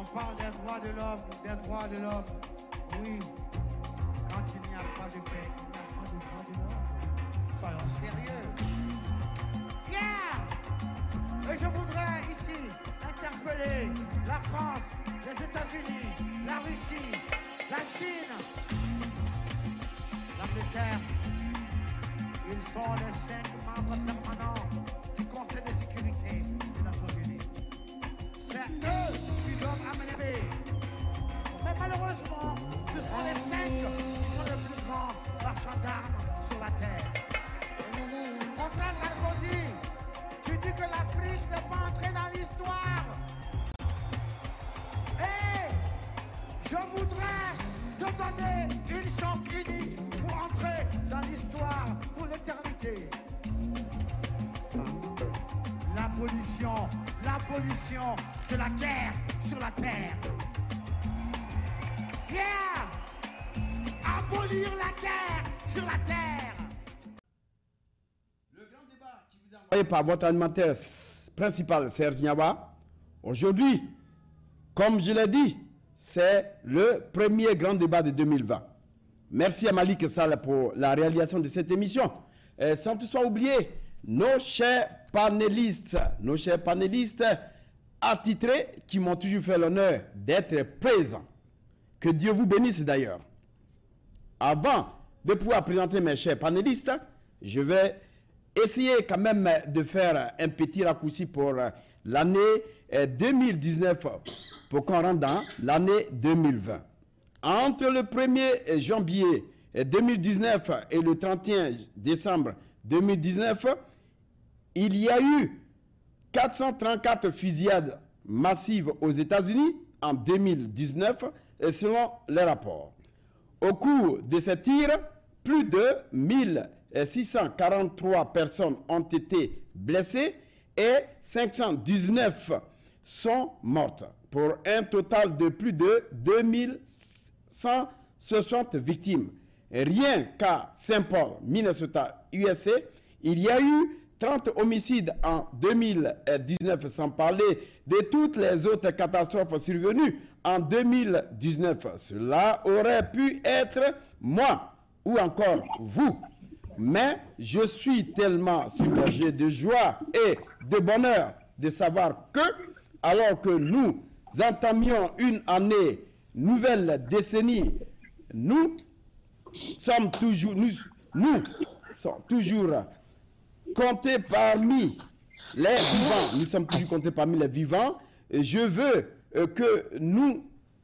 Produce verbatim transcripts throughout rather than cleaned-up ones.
parle des droits de l'homme, des droits de l'homme. Oui, quand il n'y a pas de paix, il n'y a pas de droits de l'homme. Soyons sérieux. Yeah! Et je voudrais ici interpeller la France, les États-Unis, la Russie, la Chine, l'Angleterre. Ils sont les cinq membres permanents du Conseil de sécurité des Nations Unies. C'est eux qui doivent amener. Mais malheureusement, ce sont les cinq qui sont les plus grands marchands d'armes sur la terre. Mon frère Sarkozy, tu dis que l'Afrique n'est pas entrée dans l'histoire. Et je voudrais te donner une chance unique pour entrer dans l'histoire pour l'éternité. L'abolition, l'abolition de la guerre sur la terre. Yeah! Abolir la guerre sur la terre. Le grand débat qui vous a envoyé par votre animateur principal, Serge Niawa. Aujourd'hui, comme je l'ai dit, c'est le premier grand débat de deux mille vingt. Merci à Malik Sall pour la réalisation de cette émission. Et sans toutefois oublier nos chers panélistes, nos chers panélistes attitrés qui m'ont toujours fait l'honneur d'être présents. Que Dieu vous bénisse d'ailleurs. Avant de pouvoir présenter mes chers panélistes, je vais essayer quand même de faire un petit raccourci pour l'année deux mille dix-neuf, pour qu'on rentre dans l'année deux mille vingt. Entre le premier janvier deux mille dix-neuf et le trente et un décembre deux mille dix-neuf, il y a eu quatre cent trente-quatre fusillades massives aux États-Unis en deux mille dix-neuf, selon les rapports. Au cours de ces tirs, plus de mille six cent quarante-trois personnes ont été blessées et cinq cent dix-neuf sont mortes, pour un total de plus de deux mille cent soixante victimes. Rien qu'à Saint Paul, Minnesota, U S A, il y a eu trente homicides en deux mille dix-neuf, sans parler de toutes les autres catastrophes survenues en deux mille dix-neuf. Cela aurait pu être moi ou encore vous. Mais je suis tellement submergé de joie et de bonheur de savoir que, alors que nous entamions une année, nouvelle décennie, nous sommes toujours, nous, nous sommes toujours comptés parmi les vivants. Nous sommes toujours comptés parmi les vivants. Et je veux euh, que nous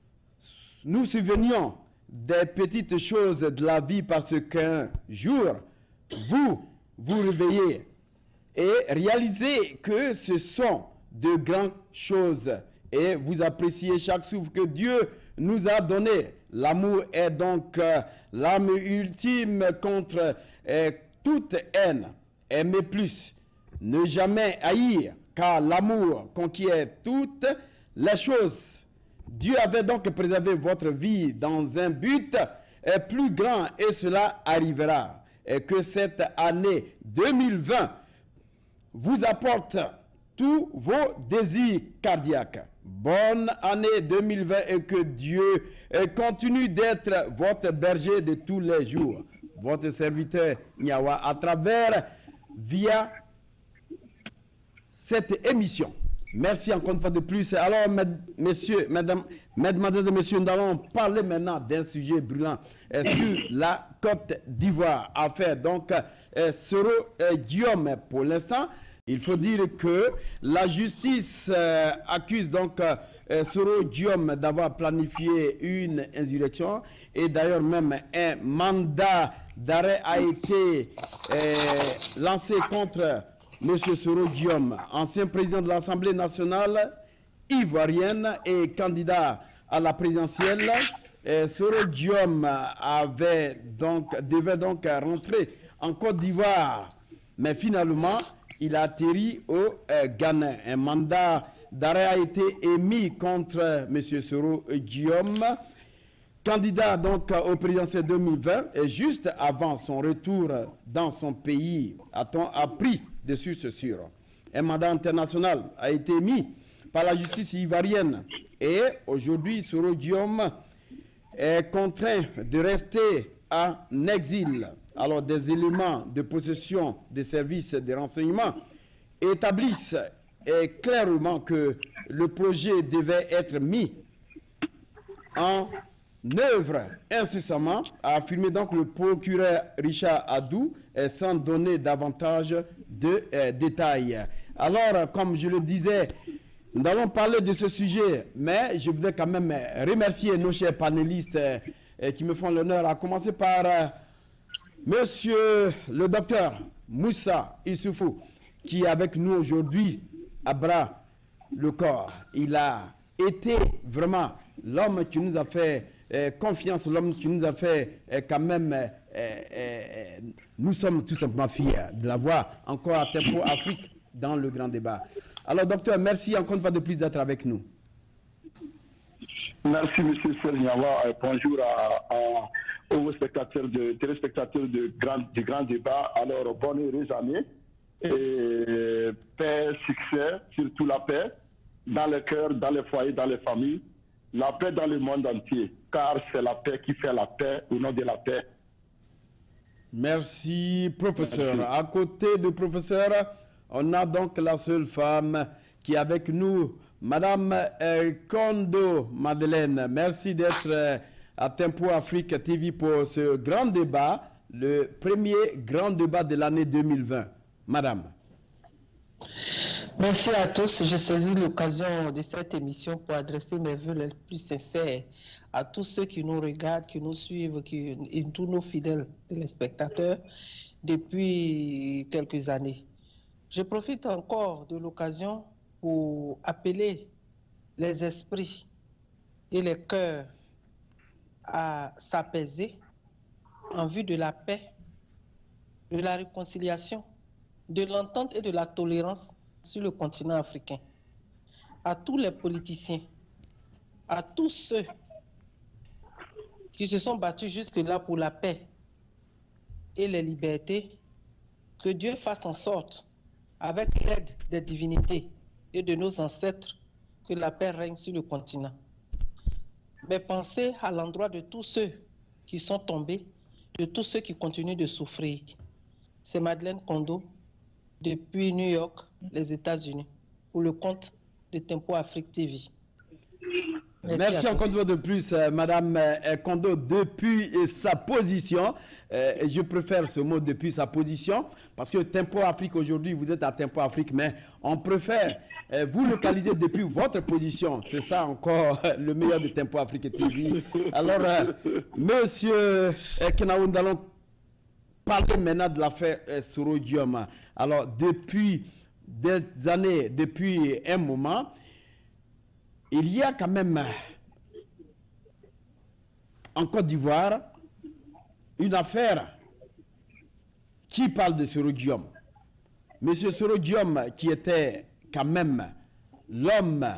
nous souvenions des petites choses de la vie, parce qu'un jour, vous vous réveillez et réalisez que ce sont de grandes choses et vous appréciez chaque souffle que Dieu nous a donné. L'amour est donc euh, l'arme ultime contre euh, toute haine. Aimer plus, ne jamais haïr, car l'amour conquiert toutes les choses. Dieu avait donc préservé votre vie dans un but euh, plus grand, et cela arrivera. Et que cette année deux mille vingt vous apporte tous vos désirs cardiaques. Bonne année deux mille vingt et que Dieu continue d'être votre berger de tous les jours. Votre serviteur Niawa, à travers, via cette émission. Merci encore une fois de plus. Alors, messieurs, mesdames, mesdemoiselles et messieurs, nous allons parler maintenant d'un sujet brûlant euh, sur la Côte d'Ivoire. Affaire donc euh, Soro euh, Guillaume. Pour l'instant, il faut dire que la justice euh, accuse donc euh, Soro Guillaume d'avoir planifié une insurrection, et d'ailleurs même un mandat d'arrêt a été euh, lancé contre M. Soro Guillaume, ancien président de l'Assemblée nationale ivoirienne et candidat à la présidentielle. Et Soro Guillaume avait donc, devait donc rentrer en Côte d'Ivoire, mais finalement, il a atterri au euh, Ghana. Un mandat d'arrêt a été émis contre M. Soro Guillaume, candidat donc au présidentiel deux mille vingt, et juste avant son retour dans son pays, a-t-on appris de sources sûres. Un mandat international a été émis par la justice ivoirienne. Et aujourd'hui, Soro Guillaume est contraint de rester en exil. Alors, des éléments de possession des services de renseignement établissent eh, clairement que le projet devait être mis en œuvre incessamment, a affirmé donc le procureur Richard Adou, eh, sans donner davantage de eh, détails. Alors, comme je le disais, nous allons parler de ce sujet, mais je voudrais quand même remercier nos chers panélistes eh, qui me font l'honneur, à commencer par eh, Monsieur le docteur Moussa Issoufou, qui est avec nous aujourd'hui à bras le corps. Il a été vraiment l'homme qui nous a fait euh, confiance, l'homme qui nous a fait euh, quand même, euh, euh, nous sommes tout simplement fiers de l'avoir encore à Tempo Afrique dans le grand débat. Alors docteur, merci encore une fois de plus d'être avec nous. Merci M. Serniawa, bonjour à, à, aux spectateurs de, téléspectateurs de grand, du grand débat. Alors bonne heureuse année et paix, succès, surtout la paix dans les cœurs, dans les foyers, dans les familles, la paix dans le monde entier, car c'est la paix qui fait la paix au nom de la paix. Merci, professeur. Merci. À côté du professeur, on a donc la seule femme qui est avec nous, Madame euh, Kondo Madeleine. Merci d'être euh, à Tempo Afrique T V pour ce grand débat, le premier grand débat de l'année deux mille vingt. Madame. Merci à tous. Je saisis l'occasion de cette émission pour adresser mes vœux les plus sincères à tous ceux qui nous regardent, qui nous suivent, qui, et tous nos fidèles téléspectateurs depuis quelques années. Je profite encore de l'occasion pour appeler les esprits et les cœurs à s'apaiser en vue de la paix, de la réconciliation, de l'entente et de la tolérance sur le continent africain. À tous les politiciens, à tous ceux qui se sont battus jusque-là pour la paix et les libertés, que Dieu fasse en sorte, avec l'aide des divinités et de nos ancêtres, que la paix règne sur le continent. Mais pensez à l'endroit de tous ceux qui sont tombés, de tous ceux qui continuent de souffrir. C'est Madeleine Kondo, depuis New York, les États-Unis, pour le compte de Tempo Afrique T V. Merci, Merci encore une fois de plus, euh, Madame euh, Kondo, depuis euh, sa position. Euh, je préfère ce mot depuis sa position, parce que Tempo Afrique aujourd'hui, vous êtes à Tempo Afrique, mais on préfère euh, vous localiser depuis votre position. C'est ça encore euh, le meilleur de Tempo Afrique T V. Alors, euh, Monsieur euh, Kenaou, nous allons parler maintenant de l'affaire euh, Soro Guillaume. Alors, depuis des années, depuis un moment, il y a quand même en Côte d'Ivoire une affaire qui parle de Soro Guillaume. Monsieur Soro Guillaume, qui était quand même l'homme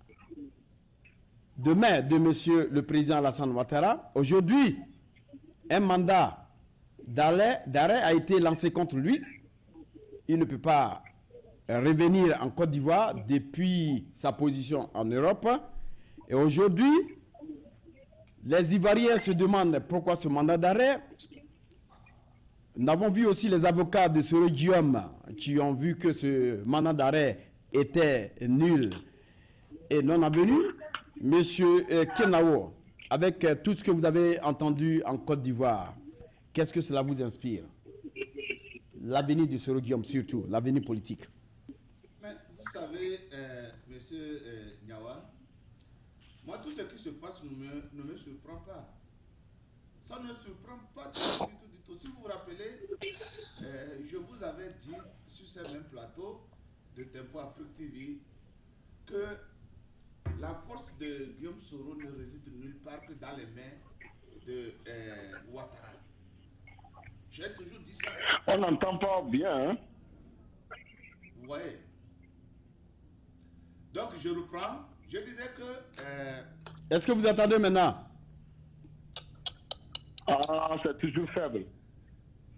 de main de monsieur le président Alassane Ouattara, aujourd'hui, un mandat d'arrêt a été lancé contre lui. Il ne peut pas revenir en Côte d'Ivoire depuis sa position en Europe. Et aujourd'hui, les Ivoiriens se demandent pourquoi ce mandat d'arrêt. Nous avons vu aussi les avocats de Soro Guillaume qui ont vu que ce mandat d'arrêt était nul et non avenu. Monsieur Kenaou, avec tout ce que vous avez entendu en Côte d'Ivoire, qu'est-ce que cela vous inspire? L'avenir de Soro Guillaume, surtout, l'avenir politique. Mais vous savez, euh, monsieur euh, Niawa, moi, tout ce qui se passe ne me, ne me surprend pas. Ça ne me surprend pas du tout, du tout, du tout. Si vous vous rappelez, euh, je vous avais dit sur ce même plateau de Tempo Afrique T V que la force de Guillaume Soro ne réside nulle part que dans les mains de euh, Ouattara. J'ai toujours dit ça. On n'entend pas bien, hein? Vous voyez? Donc, je reprends. Je disais que... Euh, Est-ce que vous attendez maintenant? Ah, c'est toujours faible.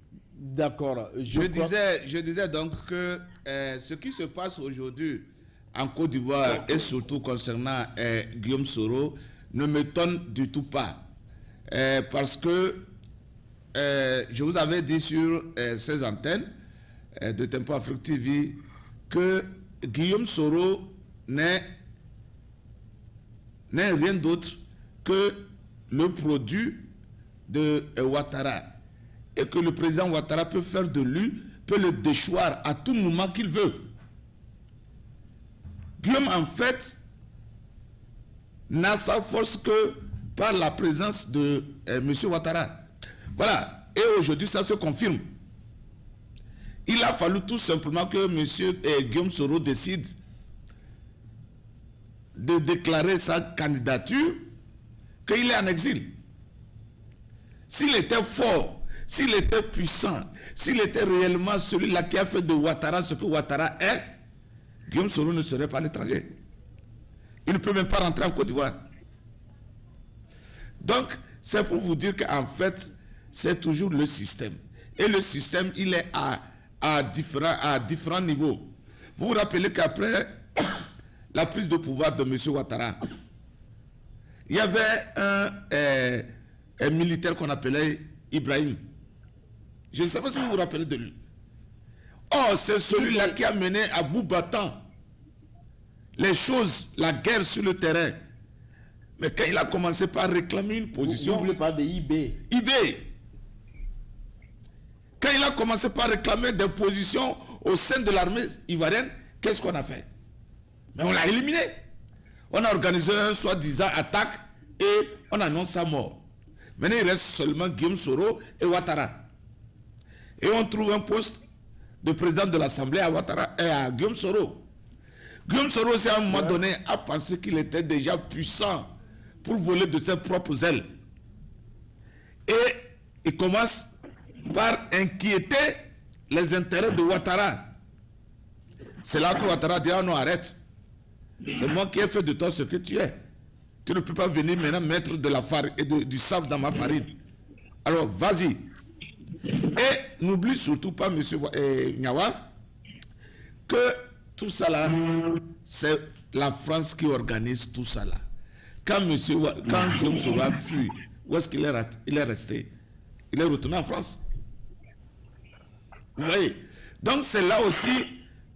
D'accord. Je, je, disais, je disais donc que euh, ce qui se passe aujourd'hui en Côte d'Ivoire et surtout concernant euh, Guillaume Soro ne m'étonne du tout pas. Euh, parce que euh, je vous avais dit sur euh, ces antennes euh, de Tempo Afrique T V que Guillaume Soro n'est rien d'autre que le produit de euh, Ouattara et que le président Ouattara peut faire de lui, peut le déchoir à tout moment qu'il veut. Guillaume, en fait, n'a sa force que par la présence de euh, M. Ouattara. Voilà. Et aujourd'hui, ça se confirme. Il a fallu tout simplement que M. Euh, Guillaume Soro décide de déclarer sa candidature, qu'il est en exil. S'il était fort, s'il était puissant, s'il était réellement celui-là qui a fait de Ouattara ce que Ouattara est, Guillaume Soro ne serait pas à l'étranger. Il ne peut même pas rentrer en Côte d'Ivoire. Donc, c'est pour vous dire qu'en fait, c'est toujours le système. Et le système, il est à, à, différents, à différents niveaux. Vous vous rappelez qu'après la prise de pouvoir de M. Ouattara, il y avait un, euh, un militaire qu'on appelait Ibrahim. Je ne sais pas si vous vous rappelez de lui. Oh, c'est celui-là qui a mené à bout battant les choses, la guerre sur le terrain. Mais quand il a commencé par réclamer une position... Vous, vous voulez parler de I B? I B. Quand il a commencé par réclamer des positions au sein de l'armée ivoirienne, qu'est-ce qu'on a fait? Mais on l'a éliminé. On a organisé un soi-disant attaque et on annonce sa mort. Maintenant, il reste seulement Guillaume Soro et Ouattara. Et on trouve un poste de président de l'Assemblée à Ouattara et à Guillaume Soro. Guillaume Soro, aussi, à un moment donné, a pensé qu'il était déjà puissant pour voler de ses propres ailes. Et il commence par inquiéter les intérêts de Ouattara. C'est là que Ouattara dit, ah non, arrête. C'est moi qui ai fait de toi ce que tu es. Tu ne peux pas venir maintenant mettre de la farine et de, du sable dans ma farine. Alors, vas-y. Et n'oublie surtout pas, M. Nyawa, que tout ça là, c'est la France qui organise tout ça là. Quand monsieur, quand Guillaume Soro a fui, où est-ce qu'il est, il est resté? Il est retourné en France. Vous voyez? Donc c'est là aussi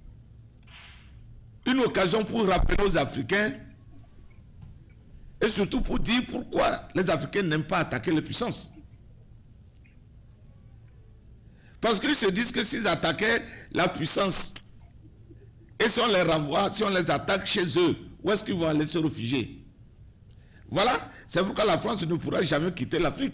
une occasion pour rappeler aux Africains et surtout pour dire pourquoi les Africains n'aiment pas attaquer les puissances. Parce qu'ils se disent que s'ils attaquaient la puissance et si on les renvoie, si on les attaque chez eux, où est-ce qu'ils vont aller se réfugier? Voilà, c'est pourquoi la France ne pourra jamais quitter l'Afrique.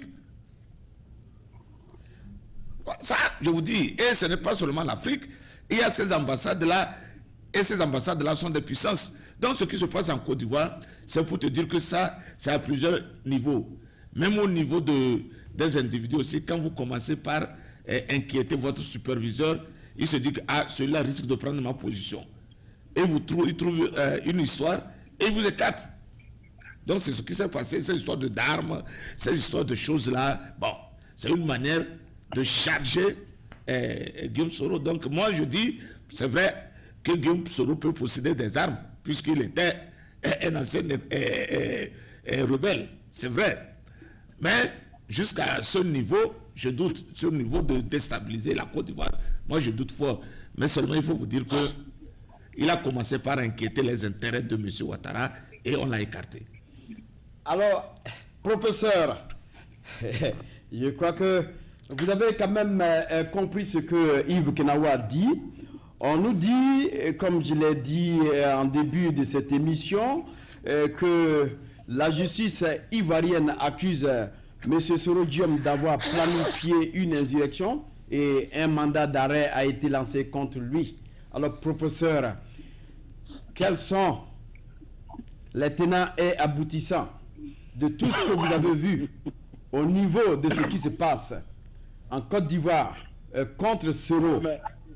Ça, je vous dis, et ce n'est pas seulement l'Afrique, il y a ces ambassades-là, et ces ambassades-là sont des puissances. Donc ce qui se passe en Côte d'Ivoire, c'est pour te dire que ça, c'est à plusieurs niveaux. Même au niveau de, des individus aussi, quand vous commencez par eh, inquiéter votre superviseur, il se dit que ah, celui-là risque de prendre ma position. Et vous trouvez, il trouve euh, une histoire et il vous écarte. Donc c'est ce qui s'est passé, ces histoires d'armes, ces histoires de choses-là. Bon, c'est une manière de charger eh, Guillaume Soro. Donc moi je dis, c'est vrai que Guillaume Soro peut posséder des armes, puisqu'il était eh, un ancien eh, eh, eh, rebelle. C'est vrai. Mais jusqu'à ce niveau, je doute, ce niveau de déstabiliser la Côte d'Ivoire, moi je doute fort. Mais seulement il faut vous dire que il a commencé par inquiéter les intérêts de M. Ouattara et on l'a écarté. Alors, professeur, je crois que vous avez quand même euh, compris ce que Yves Kenawa dit. On nous dit, comme je l'ai dit euh, en début de cette émission, euh, que la justice ivoirienne accuse euh, M. Soro Guillaume d'avoir planifié une insurrection et un mandat d'arrêt a été lancé contre lui. Alors, professeur, quels sont les tenants et aboutissants de tout ce que vous avez vu au niveau de ce qui se passe en Côte d'Ivoire euh, contre Soro?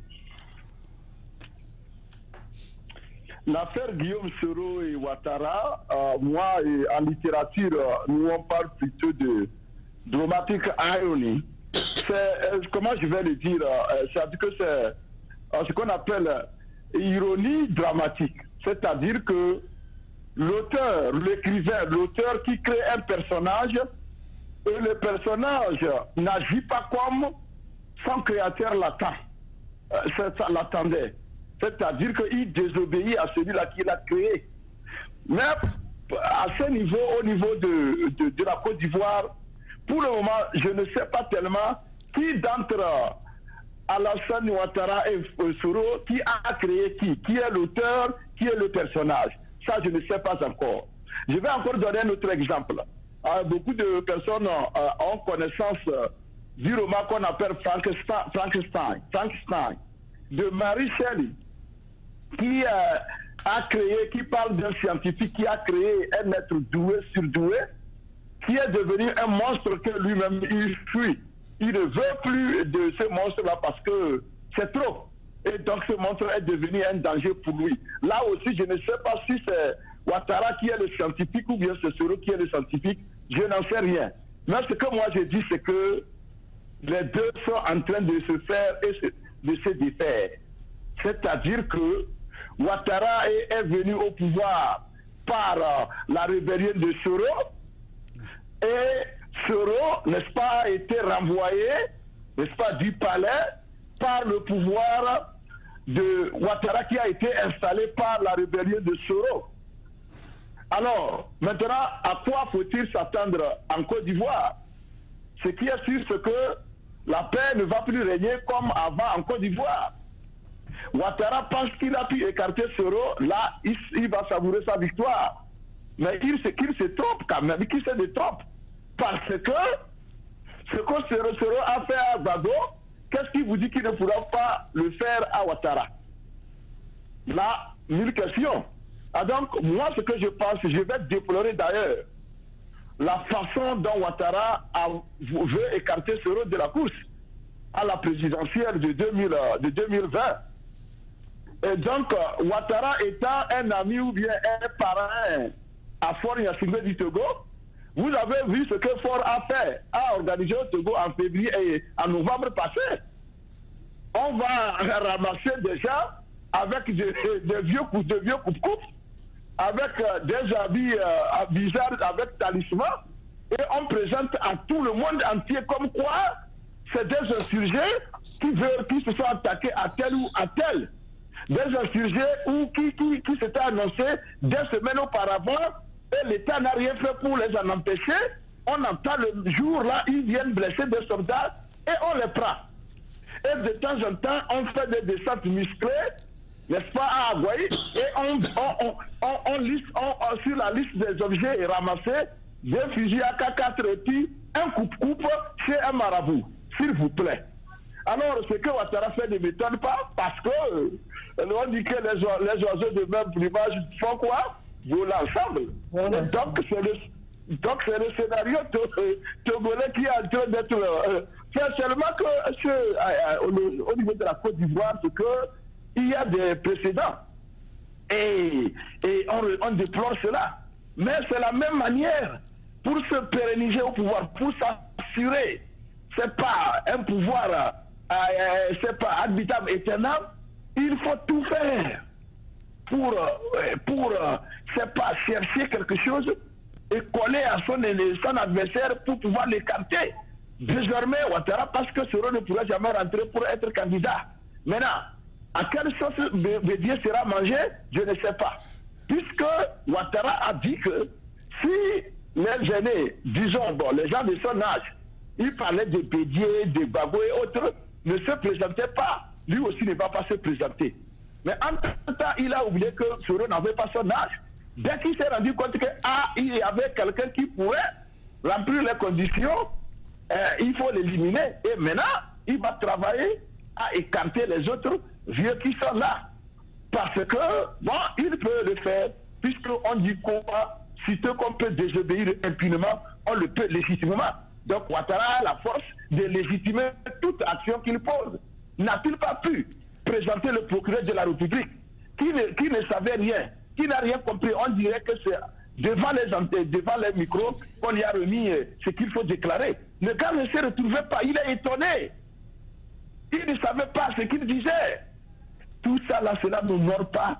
L'affaire Guillaume Soro et Ouattara, euh, moi, et en littérature, euh, nous on parle plutôt de dramatic irony. C'est, euh, comment je vais le dire, euh, c'est-à-dire que c'est euh, ce qu'on appelle euh, ironie dramatique. C'est-à-dire que l'auteur, l'écrivain, l'auteur qui crée un personnage, et le personnage n'agit pas comme son créateur l'attend, euh, l'attendait. C'est-à-dire qu'il désobéit à celui-là qui l'a créé. Mais à ce niveau, au niveau de, de, de la Côte d'Ivoire, pour le moment, je ne sais pas tellement qui d'entre Alassane Ouattara et Soro, qui a créé qui, qui est l'auteur, qui est le personnage. Ça, je ne sais pas encore. Je vais encore donner un autre exemple. Euh, beaucoup de personnes euh, ont connaissance euh, du roman qu'on appelle Frankenstein, Frankenstein, Frankenstein de Mary Shelley, qui euh, a créé, qui parle d'un scientifique qui a créé un être doué, surdoué, qui est devenu un monstre que lui-même il fuit. Il ne veut plus de ce monstre-là parce que c'est trop. Et donc ce monstre est devenu un danger pour lui. Là aussi, je ne sais pas si c'est Ouattara qui est le scientifique ou bien c'est Soro qui est le scientifique. Je n'en sais rien. Mais ce que moi je dis, c'est que les deux sont en train de se faire et de se défaire. C'est-à-dire que Ouattara est, est venu au pouvoir par euh, la rébellion de Soro. Et Soro, n'est-ce pas, a été renvoyé, n'est-ce pas, du palais par le pouvoir de Ouattara qui a été installé par la rébellion de Soro. Alors, maintenant, à quoi faut-il s'attendre en Côte d'Ivoire? Ce qui est sûr, c'est que la paix ne va plus régner comme avant en Côte d'Ivoire. Ouattara pense qu'il a pu écarter Soro, là, il, il va savourer sa victoire. Mais il, qu'il se trompe quand même, qu'il se trompe. Parce que ce que Soro, Soro a fait à Gbagbo, qu'est-ce qui vous dit qu'il ne pourra pas le faire à Ouattara? Là, mille questions. Ah donc, moi, ce que je pense, je vais déplorer d'ailleurs la façon dont Ouattara a, veut écarter Soro de la course à la présidentielle de, deux mille, de deux mille vingt. Et donc, Ouattara étant un ami ou bien un parrain à Faure Gnassingbé du Togo, vous avez vu ce que Faure a fait, a organisé au Togo en février et en novembre passé. On va ramasser des gens avec des, des vieux coups, de vieux coups avec euh, des habits euh, bizarres, avec talisman, et on présente à tout le monde entier comme quoi c'est des insurgés qui, veulent, qui se sont attaqués à tel ou à tel. Des insurgés ou qui, qui, qui s'étaient annoncés des semaines auparavant, et l'État n'a rien fait pour les en empêcher. On entend le jour là, ils viennent blesser des soldats et on les prend. Et de temps en temps, on fait des descentes musclées, n'est-ce pas, à Agouaï, et on, on, on, on, on liste, on, on, sur la liste des objets ramassés, des fusils A K quatre et puis un coupe-coupe chez un marabout, s'il vous plaît. Alors, ce que Ouattara fait ne m'étonne pas, parce que euh, on dit que les, les oiseaux de même plumage font quoi? Volent ensemble. Voilà. Donc, c'est le, donc, c'est le scénario togolais qui est en train d'être euh, fait, seulement que ce, euh, au, au niveau de la Côte d'Ivoire, c'est que il y a des précédents. Et, et on, on déplore cela. Mais c'est la même manière pour se pérenniser au pouvoir, pour s'assurer. C'est pas un pouvoir, euh, euh, c'est pas habitable éternel. Il faut tout faire pour, euh, pour euh, c'est pas chercher quelque chose et coller à son, son adversaire pour pouvoir l'écarter. Désormais, Ouattara, parce que Soro ne pourra jamais rentrer pour être candidat. Maintenant, à quelle sauce Bédié sera mangé, je ne sais pas. Puisque Ouattara a dit que si les aînés, disons, bon, les gens de son âge, ils parlaient de Bédié, de Gbagbo et autres, ne se présentaient pas. Lui aussi ne va pas se présenter. Mais en tout temps, il a oublié que Soro n'avait pas son âge. Dès qu'il s'est rendu compte qu'il ah, y avait quelqu'un qui pourrait remplir les conditions, euh, il faut l'éliminer. Et maintenant, il va travailler à écarter les autres vieux qui sont là. Parce que, bon, il peut le faire, puisqu'on dit qu'on si qu'on peut désobéir impunément, on le peut légitimement. Donc Ouattara a la force de légitimer toute action qu'il pose. N'a-t-il pas pu présenter le procureur de la République, qui ne, qui ne savait rien, qui n'a rien compris? On dirait que c'est devant les, devant les micros qu'on y a remis ce qu'il faut déclarer. Le gars ne se retrouvait pas, il est étonné. Il ne savait pas ce qu'il disait. Tout ça là, cela n'honore pas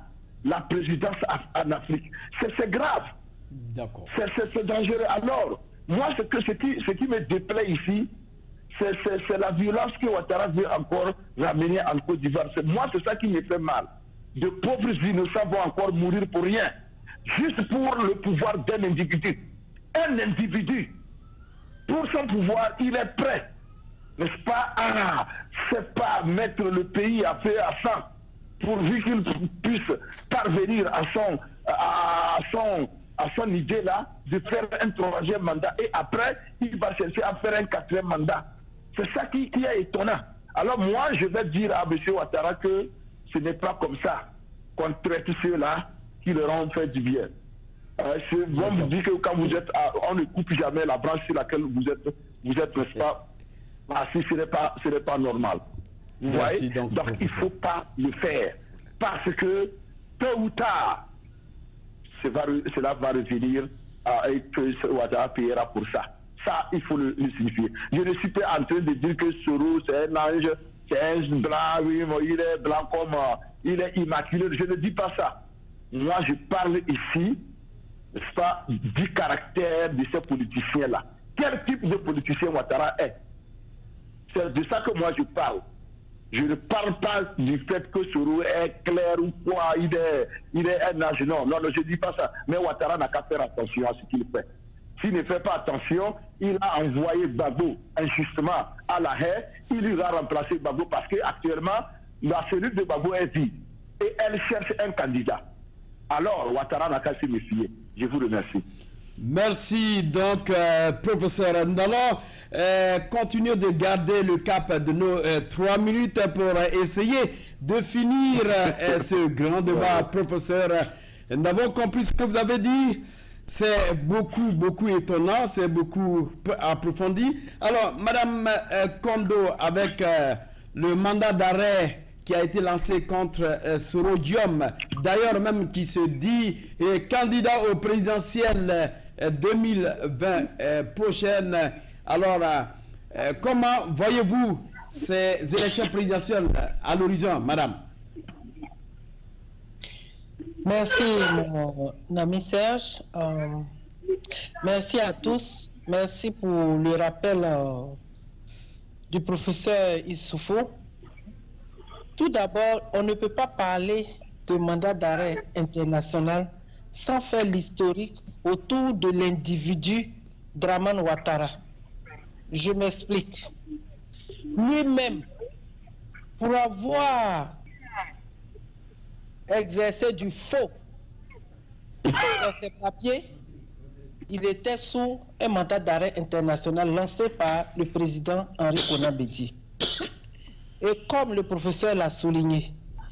la présidence en Afrique. C'est grave. D'accord. C'est dangereux. Alors, moi, ce, que, ce, qui, ce qui me déplaît ici, c'est la violence que Ouattara veut encore ramener en Côte d'Ivoire. Moi, c'est ça qui me fait mal. De pauvres innocents vont encore mourir pour rien. Juste pour le pouvoir d'un individu. Un individu, pour son pouvoir, il est prêt, n'est-ce pas, à, c'est pas mettre le pays à feu à sang, pourvu qu'il puisse parvenir à son, à son, à son idée là, de faire un troisième mandat. Et après, il va chercher à faire un quatrième mandat. C'est ça qui, qui est étonnant. Alors moi, je vais dire à M. Ouattara que ce n'est pas comme ça qu'on traite ceux-là qui leur ont fait du bien. Euh, on vous dit que quand vous êtes, à, on ne coupe jamais la branche sur laquelle vous êtes, vous êtes, n'est-ce pas, assis, ce n'est pas, ce n'est pas normal. Vous Merci voyez? donc, donc il ne faut pas le faire. Parce que, tôt ou tard, va, cela va revenir à, et que Ouattara payera pour ça. Ça, il faut le, le signifier. Je ne suis pas en train de dire que Soro, c'est un ange, c'est un blanc, oui, il est blanc comme, il est immaculé. Je ne dis pas ça. Moi, je parle ici, n'est-ce pas, du caractère de ces politiciens-là. Quel type de politicien Ouattara est? C'est de ça que moi je parle. Je ne parle pas du fait que Soro est clair ou quoi, il est, il est un âge. Non, non, non, je ne dis pas ça. Mais Ouattara n'a qu'à faire attention à ce qu'il fait. S'il ne fait pas attention, il a envoyé Gbagbo injustement à la haie. Il lui a remplacé Gbagbo parce qu'actuellement, la cellule de Gbagbo est vide. Et elle cherche un candidat. Alors, Ouattara n'a qu'à se méfier. Je vous remercie. Merci donc, euh, professeur. Nous allons euh, continuer de garder le cap de nos euh, trois minutes pour euh, essayer de finir euh, ce grand débat, professeur. Nous avons compris ce que vous avez dit. C'est beaucoup, beaucoup étonnant, c'est beaucoup approfondi. Alors, Madame euh, Kondo, avec euh, le mandat d'arrêt qui a été lancé contre euh, Soro Diom, d'ailleurs même qui se dit euh, candidat au présidentiel euh, deux mille vingt euh, prochaine. Alors, euh, comment voyez-vous ces élections présidentielles à l'horizon, Madame? Merci, mon ami Serge. Euh, merci à tous. Merci pour le rappel euh, du professeur Issoufou. Tout d'abord, on ne peut pas parler de mandat d'arrêt international sans faire l'historique autour de l'individu Dramane Ouattara. Je m'explique. Lui-même, pour avoir exercé du faux dans ses papiers, il était sous un mandat d'arrêt international lancé par le président Henri Konan Bédié. Et comme le professeur l'a souligné,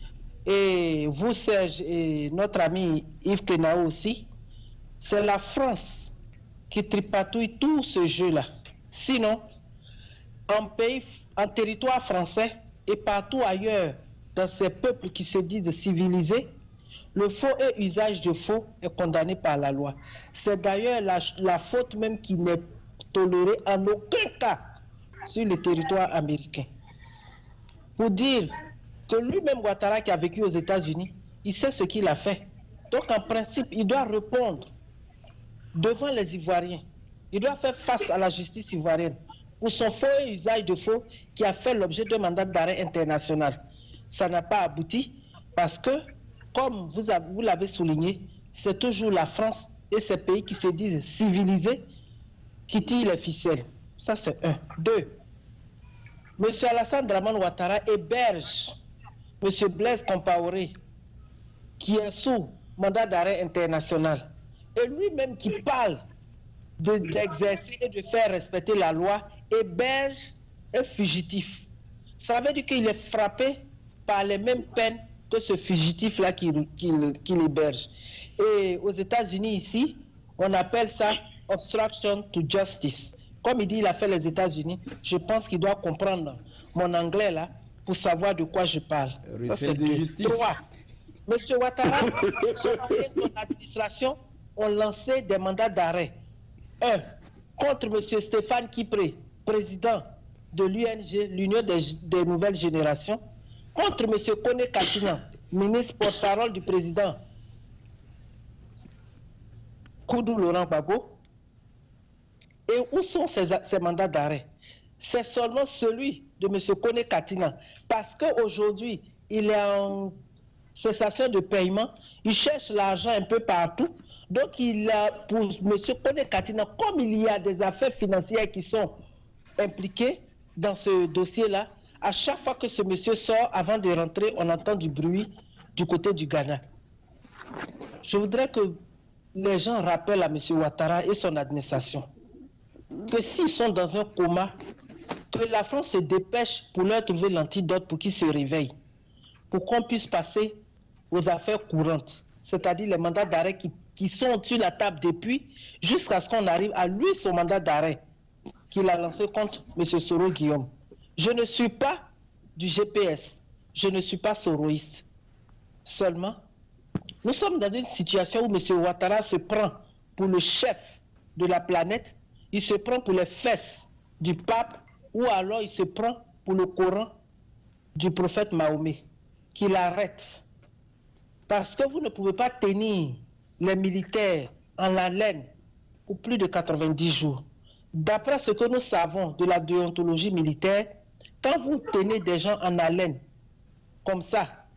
et vous Serge et notre ami Yves Kenao aussi, c'est la France qui tripatouille tout ce jeu-là. Sinon, en pays, en territoire français et partout ailleurs, dans ces peuples qui se disent civilisés, le faux et usage de faux est condamné par la loi. C'est d'ailleurs la, la faute même qui n'est tolérée en aucun cas sur le territoire américain. Pour dire que lui-même, Ouattara, qui a vécu aux États-Unis, il sait ce qu'il a fait. Donc, en principe, il doit répondre devant les Ivoiriens. Il doit faire face à la justice ivoirienne pour son faux et usage de faux qui a fait l'objet d'un mandat d'arrêt international. Ça n'a pas abouti parce que, comme vous, vous l'avez souligné, c'est toujours la France et ces pays qui se disent civilisés qui tirent les ficelles. Ça, c'est un. Deux, M. Alassane Dramane Ouattara héberge M. Blaise Compaoré, qui est sous mandat d'arrêt international. Et lui-même qui parle d'exercer de, et de faire respecter la loi, héberge un fugitif. Ça veut dire qu'il est frappé par les mêmes peines que ce fugitif-là qu'il qui, qui héberge. Et aux États-Unis, ici, on appelle ça obstruction to justice. Comme il dit, il a fait les États-Unis, je pense qu'il doit comprendre mon anglais là pour savoir de quoi je parle. Ça, de justice. Trois, M. Ouattara, son administration ont lancé des mandats d'arrêt. Un, contre M. Stéphane Kipré, président de l'U N G, l'Union des, des Nouvelles Générations, contre M. Kone Katinan, ministre porte-parole du président Koudou Laurent Gbagbo. Et où sont ces, ces mandats d'arrêt? C'est seulement celui de M. Kone Katina. Parce qu'aujourd'hui, il est en cessation de paiement. Il cherche l'argent un peu partout. Donc, il a, pour M. Kone Katina, comme il y a des affaires financières qui sont impliquées dans ce dossier-là, à chaque fois que ce monsieur sort, avant de rentrer, on entend du bruit du côté du Ghana. Je voudrais que les gens rappellent à M. Ouattara et son administration que s'ils sont dans un coma, que la France se dépêche pour leur trouver l'antidote pour qu'ils se réveillent, pour qu'on puisse passer aux affaires courantes, c'est-à-dire les mandats d'arrêt qui, qui sont sur la table depuis, jusqu'à ce qu'on arrive à lui son mandat d'arrêt qu'il a lancé contre M. Soro Guillaume. Je ne suis pas du G P S, je ne suis pas soroïste. Seulement, nous sommes dans une situation où M. Ouattara se prend pour le chef de la planète, il se prend pour les fesses du pape, ou alors il se prend pour le Coran du prophète Mahomet. Qu'il arrête. Parce que vous ne pouvez pas tenir les militaires en haleine pour plus de quatre-vingt-dix jours. D'après ce que nous savons de la déontologie militaire, quand vous tenez des gens en haleine, comme ça,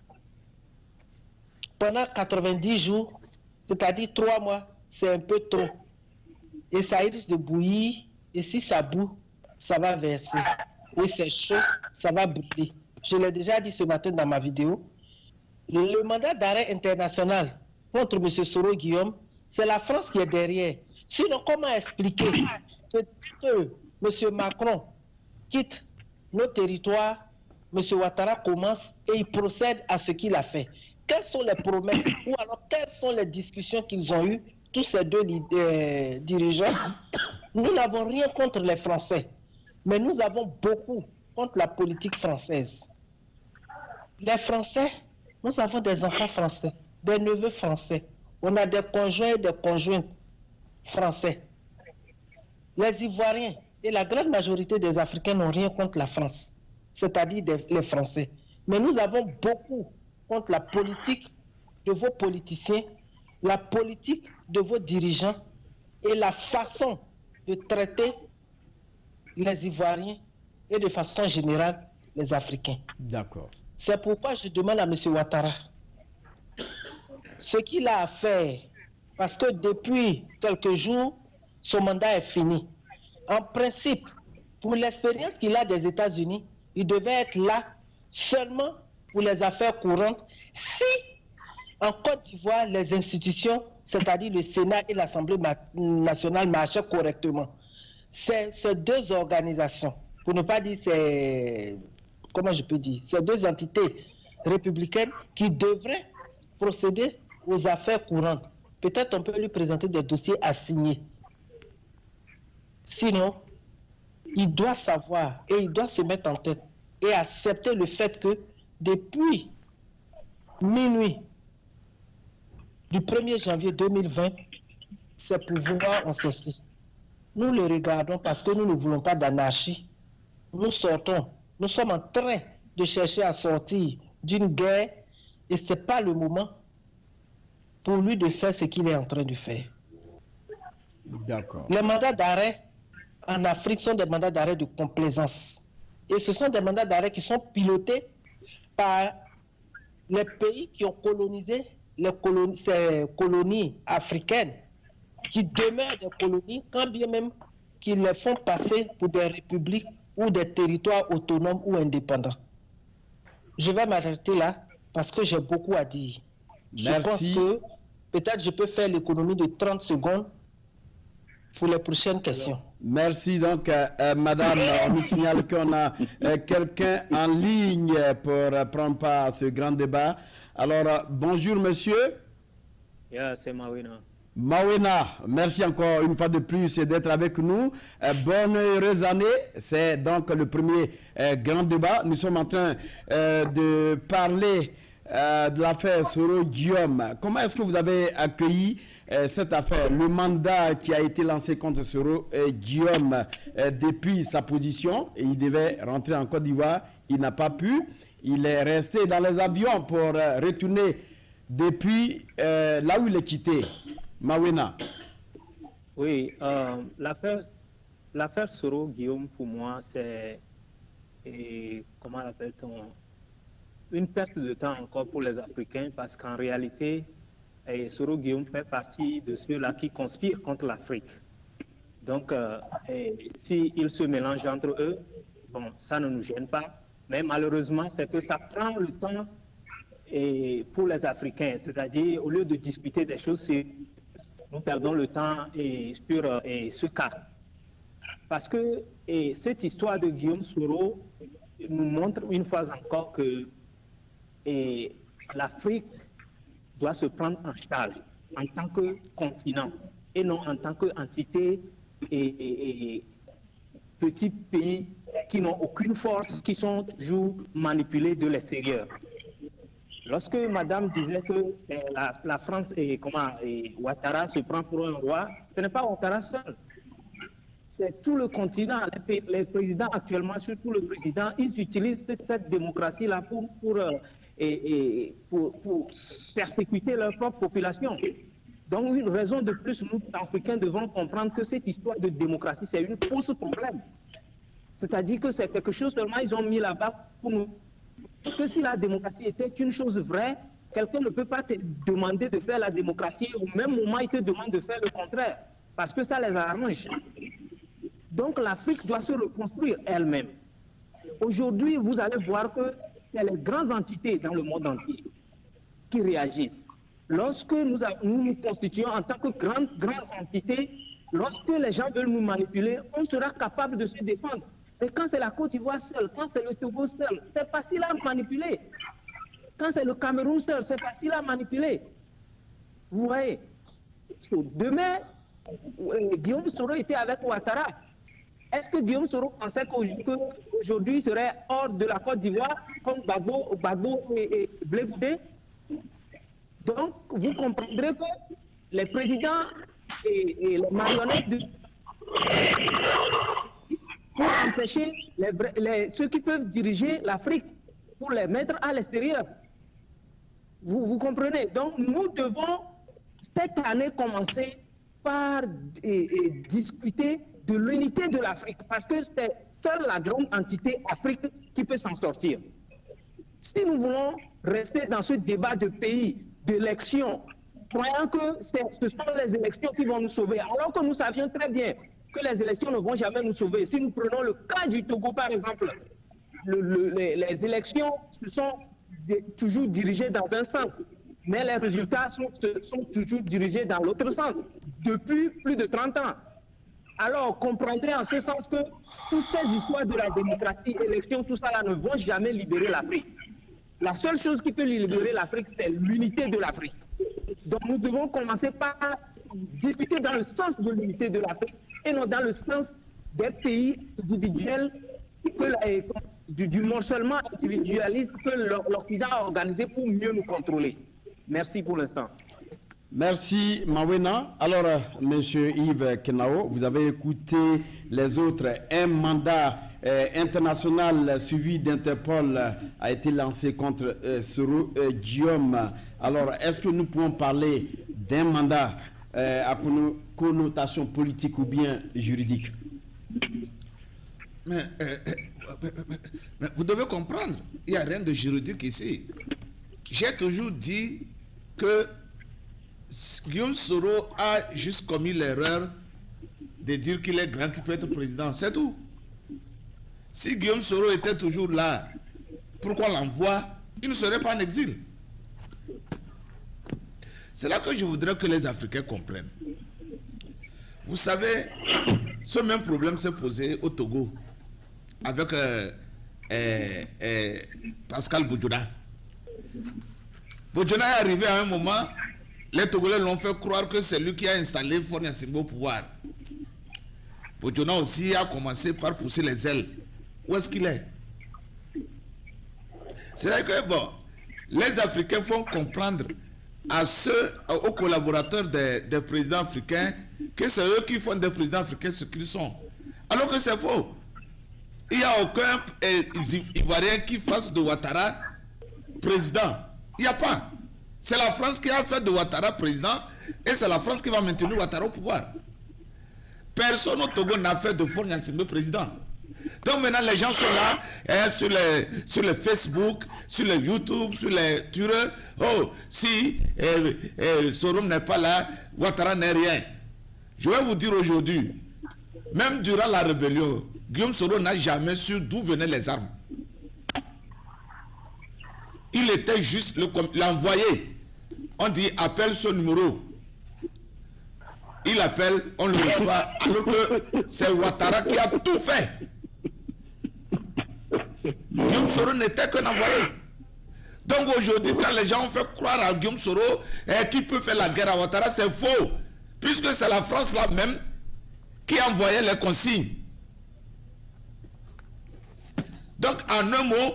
pendant quatre-vingt-dix jours, c'est-à-dire trois mois, c'est un peu trop. Et ça risque de bouillir, et si ça boue, ça va verser. Et c'est chaud, ça va brûler. Je l'ai déjà dit ce matin dans ma vidéo. Le, le mandat d'arrêt international contre M. Soro Guillaume, c'est la France qui est derrière. Sinon, comment expliquer que, que M. Macron quitte nos territoires, M. Ouattara commence et il procède à ce qu'il a fait? Quelles sont les promesses ou alors quelles sont les discussions qu'ils ont eues, tous ces deux euh, dirigeants? Nous n'avons rien contre les Français, mais nous avons beaucoup contre la politique française. Les Français, nous avons des enfants français, des neveux français. On a des conjoints et des conjointes français. Les Ivoiriens et la grande majorité des Africains n'ont rien contre la France, c'est-à-dire les Français. Mais nous avons beaucoup contre la politique de vos politiciens, la politique de vos dirigeants et la façon de traiter les Ivoiriens et de façon générale les Africains. D'accord. C'est pourquoi je demande à M. Ouattara ce qu'il a à faire, parce que depuis quelques jours, son mandat est fini. En principe, pour l'expérience qu'il a des États-Unis, il devait être là seulement pour les affaires courantes si, en Côte d'Ivoire, les institutions, c'est-à-dire le Sénat et l'Assemblée nationale, marchaient correctement. C'est ces deux organisations, pour ne pas dire c'est, comment je peux dire, ces deux entités républicaines qui devraient procéder aux affaires courantes. Peut-être on peut lui présenter des dossiers à signer. Sinon, il doit savoir et il doit se mettre en tête et accepter le fait que depuis minuit du premier janvier deux mille vingt, ses pouvoirs ont cessé. Nous le regardons parce que nous ne voulons pas d'anarchie. Nous sortons, nous sommes en train de chercher à sortir d'une guerre et ce n'est pas le moment pour lui de faire ce qu'il est en train de faire. D'accord. Les mandats d'arrêt en Afrique sont des mandats d'arrêt de complaisance. Et ce sont des mandats d'arrêt qui sont pilotés par les pays qui ont colonisé les colonies, ces colonies africaines, qui demeurent des colonies, quand bien même qu'ils les font passer pour des républiques ou des territoires autonomes ou indépendants. Je vais m'arrêter là parce que j'ai beaucoup à dire. Merci. Je pense que peut-être je peux faire l'économie de trente secondes pour les prochaines questions. Merci. Donc, euh, euh, madame, on nous signale qu'on a euh, quelqu'un en ligne pour euh, prendre part à ce grand débat. Alors, euh, bonjour, monsieur. Yeah, c'est Mawina. Mawina, merci encore une fois de plus d'être avec nous. Euh, bonne heureuse année. C'est donc le premier euh, grand débat. Nous sommes en train euh, de parler euh, de l'affaire Soro Guillaume. Comment est-ce que vous avez accueilli euh, cette affaire, le mandat qui a été lancé contre Soro euh, Guillaume euh, depuis sa position, et il devait rentrer en Côte d'Ivoire, il n'a pas pu. il est resté dans les avions pour euh, retourner depuis euh, là où il est quitté. Mawena. Oui, euh, l'affaire l'affaire Soro, Guillaume, pour moi, c'est, comment l'appelle-t-on, une perte de temps encore pour les Africains, parce qu'en réalité, et Soro Guillaume fait partie de ceux-là qui conspirent contre l'Afrique. Donc, euh, s'ils se mélangent entre eux, bon, ça ne nous gêne pas. Mais malheureusement, c'est que ça prend le temps et pour les Africains. C'est-à-dire, au lieu de discuter des choses, nous perdons le temps et sur et ce cas. Parce que et cette histoire de Guillaume Soro nous montre une fois encore que l'Afrique doit se prendre en charge en tant que continent et non en tant qu'entité et, et, et petits pays qui n'ont aucune force, qui sont toujours manipulés de l'extérieur. Lorsque Madame disait que la, la France et, comment, et Ouattara se prend pour un roi, ce n'est pas Ouattara seul. C'est tout le continent. Les, les présidents actuellement, surtout le président, ils utilisent cette démocratie-là pour, pour, euh, et, et pour, pour persécuter leur propre population. Donc, une raison de plus, nous, Africains, devons comprendre que cette histoire de démocratie, c'est une fausse problème. C'est-à-dire que c'est quelque chose seulement ils ont mis là-bas pour nous. Parce que si la démocratie était une chose vraie, quelqu'un ne peut pas te demander de faire la démocratie, au même moment il te demande de faire le contraire, parce que ça les arrange. Donc l'Afrique doit se reconstruire elle-même. Aujourd'hui, vous allez voir que c'est les grandes entités dans le monde entier qui réagissent. Lorsque nous nous, nous constituons en tant que grande, grande entité, lorsque les gens veulent nous manipuler, on sera capable de se défendre. Et quand c'est la Côte d'Ivoire seule, quand c'est le Togo seul, c'est facile à manipuler. Quand c'est le Cameroun seul, c'est facile à manipuler. Vous voyez. Demain, Guillaume Soro était avec Ouattara. Est-ce que Guillaume Soro pensait qu'aujourd'hui il serait hors de la Côte d'Ivoire comme Gbagbo, Gbagbo et, et Blé Goudé? Donc, vous comprendrez que les présidents et, et les marionnettes de... pour empêcher les, les, ceux qui peuvent diriger l'Afrique, pour les mettre à l'extérieur. Vous, vous comprenez? Donc, nous devons, cette année, commencer par et, et discuter de l'unité de l'Afrique, parce que c'est seule la grande entité Afrique qui peut s'en sortir. Si nous voulons rester dans ce débat de pays, d'élections, croyant que ce sont les élections qui vont nous sauver, alors que nous savions très bien que les élections ne vont jamais nous sauver. Si nous prenons le cas du Togo, par exemple, le, le, les, les élections sont de, toujours dirigées dans un sens, mais les résultats sont, sont toujours dirigés dans l'autre sens, depuis plus de trente ans. Alors, comprendrez en ce sens que toutes ces histoires de la démocratie, élections, tout ça là ne vont jamais libérer l'Afrique. La seule chose qui peut libérer l'Afrique, c'est l'unité de l'Afrique. Donc, nous devons commencer par discuter dans le sens de l'unité de l'Afrique et non dans le sens des pays individuels, que la, du, du morcellement individualiste que l'Occident a organisé pour mieux nous contrôler. Merci pour l'instant. Merci Mawena. Alors, euh, Monsieur Yves Kenao, vous avez écouté les autres. Un mandat euh, international suivi d'Interpol euh, a été lancé contre euh, Soro euh, Guillaume. Alors, est-ce que nous pouvons parler d'un mandat euh, à connotation politique ou bien juridique? Mais, euh, euh, mais vous devez comprendre, il n'y a rien de juridique ici. J'ai toujours dit que Guillaume Soro a juste commis l'erreur de dire qu'il est grand, qu'il peut être président, c'est tout. Si Guillaume Soro était toujours là, pourquoi l'envoie? Il ne serait pas en exil. C'est là que je voudrais que les Africains comprennent. Vous savez, ce même problème s'est posé au Togo avec euh, euh, euh, Pascal Boudjouna. Boudjouna est arrivé à un moment, les Togolais l'ont fait croire que c'est lui qui a installé Faure Gnassingbé au pouvoir. Boudjouna aussi a commencé par pousser les ailes. Où est-ce qu'il est? C'est là que, bon, les Africains font comprendre à ceux, aux collaborateurs des, des présidents africains, que c'est eux qui font des présidents africains ce qu'ils sont. Alors que c'est faux. il n'y a aucun eh, Ivoirien qui fasse de Ouattara président. Il n'y a pas. C'est la France qui a fait de Ouattara président et c'est la France qui va maintenir Ouattara au pouvoir. Personne au Togo n'a fait de Faure Gnassingbé président. Donc maintenant les gens sont là hein, sur, les, sur les Facebook, sur les YouTube, sur les Tureux. Oh, si eh, eh, Sorum n'est pas là, Ouattara n'est rien. Je vais vous dire aujourd'hui, même durant la rébellion, Guillaume Soro n'a jamais su d'où venaient les armes. Il était juste l'envoyé. On dit appelle ce numéro. Il appelle, on le reçoit, alors que c'est Ouattara qui a tout fait. Guillaume Soro n'était qu'un envoyé. Donc aujourd'hui, quand les gens ont fait croire à Guillaume Soro eh, qu'il peut faire la guerre à Ouattara, c'est faux. Puisque c'est la France là même qui envoyait les consignes. Donc en un mot,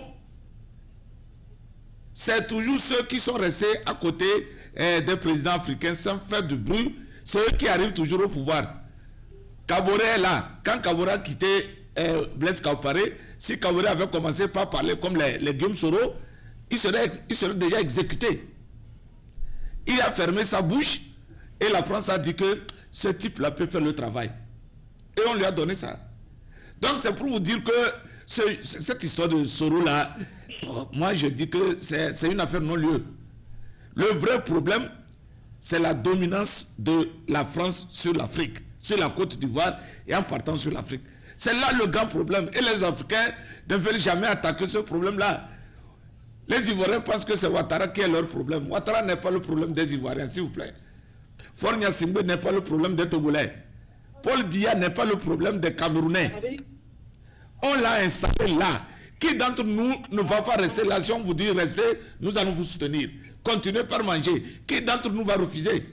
c'est toujours ceux qui sont restés à côté eh, des présidents africains sans faire de bruit, c'est eux qui arrivent toujours au pouvoir. Kaboré est là. Quand Kaboré a quitté eh, Blaise Compaoré, si Kaboré avait commencé par parler comme les, les Guillaume Soro, il serait, il serait déjà exécuté. Il a fermé sa bouche et la France a dit que ce type-là peut faire le travail. Et on lui a donné ça. Donc c'est pour vous dire que ce, cette histoire de Soro-là, moi je dis que c'est une affaire non-lieu. Le vrai problème, c'est la dominance de la France sur l'Afrique, sur la Côte d'Ivoire et en partant sur l'Afrique. C'est là le grand problème. Et les Africains ne veulent jamais attaquer ce problème-là. Les Ivoiriens pensent que c'est Ouattara qui est leur problème. Ouattara n'est pas le problème des Ivoiriens, s'il vous plaît. Faure Gnassingbé n'est pas le problème des Togolais. Paul Biya n'est pas le problème des Camerounais. On l'a installé là. Qui d'entre nous ne va pas rester là? Si on vous dit restez, nous allons vous soutenir. Continuez par manger. Qui d'entre nous va refuser?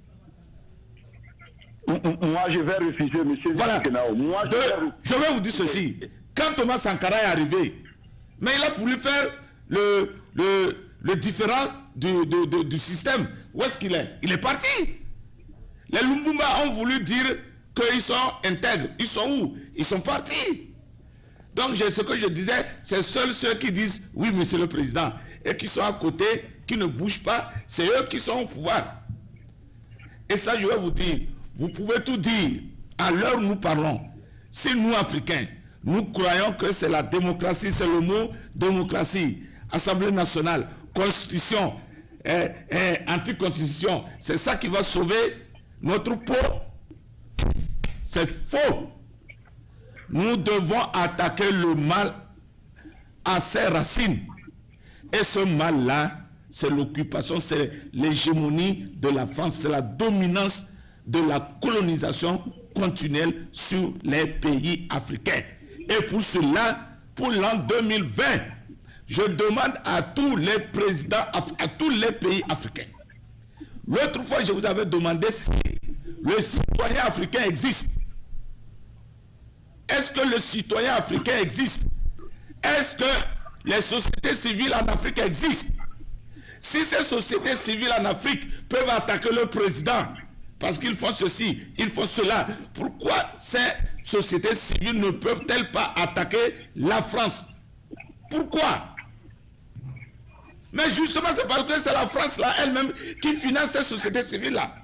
Moi, je vais refuser, monsieur. Voilà. Moi, je, De, vais... je vais vous dire ceci. Quand Thomas Sankara est arrivé, mais il a voulu faire le, le, le différent du, du, du, du système. Où est-ce qu'il est? Il est parti. Les Lumumba ont voulu dire qu'ils sont intègres. Ils sont où? Ils sont partis. Donc, ce que je disais, c'est seuls ceux qui disent oui, monsieur le président, et qui sont à côté, qui ne bougent pas, c'est eux qui sont au pouvoir. Et ça, je vais vous dire, vous pouvez tout dire. À l'heure où nous parlons, si nous, Africains, nous croyons que c'est la démocratie, c'est le mot démocratie, Assemblée nationale, constitution, eh, eh, anti-constitution, c'est ça qui va sauver notre peau. C'est faux. Nous devons attaquer le mal à ses racines. Et ce mal-là, c'est l'occupation, c'est l'hégémonie de la France, c'est la dominance de la colonisation continuelle sur les pays africains. Et pour cela, pour l'an deux mille vingt, je demande à tous les présidents, à tous les pays africains. L'autre fois, je vous avais demandé si le citoyen africain existe. Est-ce que le citoyen africain existe? Est-ce que les sociétés civiles en Afrique existent? Si ces sociétés civiles en Afrique peuvent attaquer le président parce qu'ils font ceci, ils font cela, pourquoi ces sociétés civiles ne peuvent-elles pas attaquer la France? Pourquoi? Mais justement, c'est parce que c'est la France là elle-même qui finance ces sociétés civiles-là.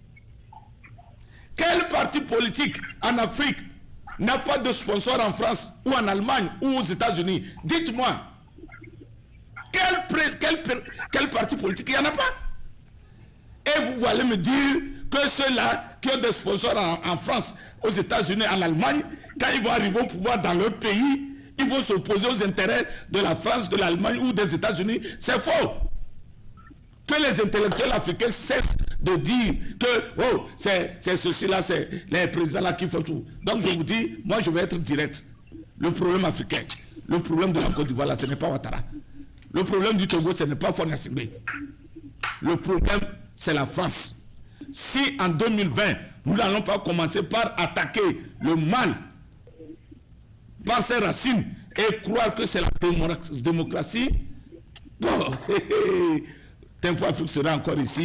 Quel parti politique en Afrique n'a pas de sponsor en France ou en Allemagne ou aux États-Unis? Dites-moi. Quel, quel, quel parti politique? Il n'y en a pas. Et vous allez me dire que ceux-là qui ont des sponsors en, en France, aux États-Unis, en Allemagne, quand ils vont arriver au pouvoir dans leur pays, ils vont s'opposer aux intérêts de la France, de l'Allemagne ou des États-Unis. C'est faux. Que les intellectuels africains cessent de dire que oh, c'est ceci-là, c'est les présidents-là qui font tout. Donc je vous dis, moi je vais être direct. Le problème africain, le problème de la Côte d'Ivoire, là, ce n'est pas Ouattara. Le problème du Togo, ce n'est pas Faure Gnassingbé. Le problème, c'est la France. Si en deux mille vingt, nous n'allons pas commencer par attaquer le mal par ses racines et croire que c'est la démocratie, bon, Tempo Afrique sera encore ici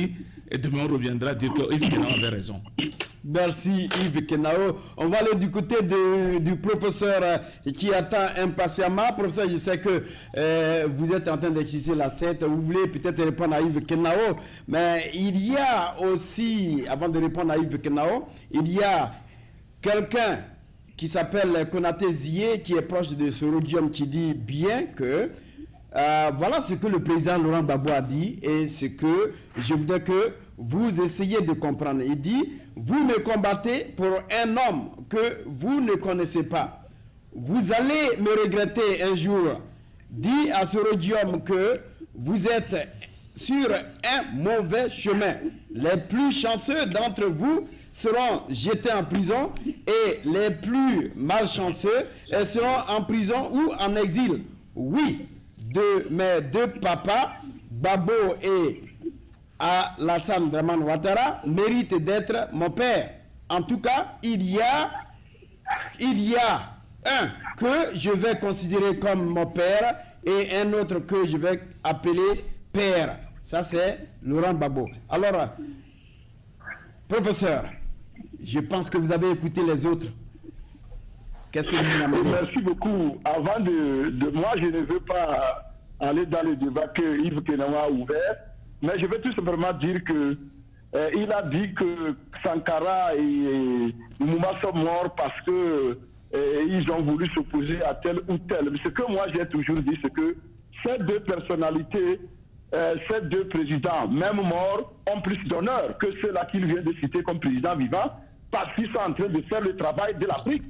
et demain on reviendra dire que Yves Kenao avait raison. Merci Yves Kenao. On va aller du côté de, du professeur euh, qui attend impatiemment. Professeur, je sais que euh, vous êtes en train d'exercer la tête. Vous voulez peut-être répondre à Yves Kenao. Mais il y a aussi, avant de répondre à Yves Kenao, il y a quelqu'un qui s'appelle Konaté Zié, qui est proche de ce rhodium, qui dit bien que euh, voilà ce que le président Laurent Gbagbo a dit et ce que je voudrais que vous essayez de comprendre. Il dit, vous me combattez pour un homme que vous ne connaissez pas. Vous allez me regretter un jour. Dit à ce rhodium que vous êtes sur un mauvais chemin. Les plus chanceux d'entre vous seront jetés en prison et les plus malchanceux seront en prison ou en exil. Oui, de mes deux papas, Babo et Alassane Dramane Ouattara, méritent d'être mon père. En tout cas, il y a, il y a un que je vais considérer comme mon père et un autre que je vais appeler père. Ça, c'est Laurent Gbagbo. Alors, professeur, je pense que vous avez écouté les autres. Qu'est-ce que vous en avez? Merci beaucoup. Avant de, de... Moi, je ne veux pas aller dans le débat que Yves Kenao a ouvert, mais je vais tout simplement dire que euh, il a dit que Sankara et Lumumba sont morts parce que euh, ils ont voulu s'opposer à tel ou tel. Mais ce que moi j'ai toujours dit, c'est que ces deux personnalités, euh, ces deux présidents, même morts, ont plus d'honneur que ceux-là qu'il vient de citer comme président vivant, parce qu'ils sont en train de faire le travail de l'Afrique.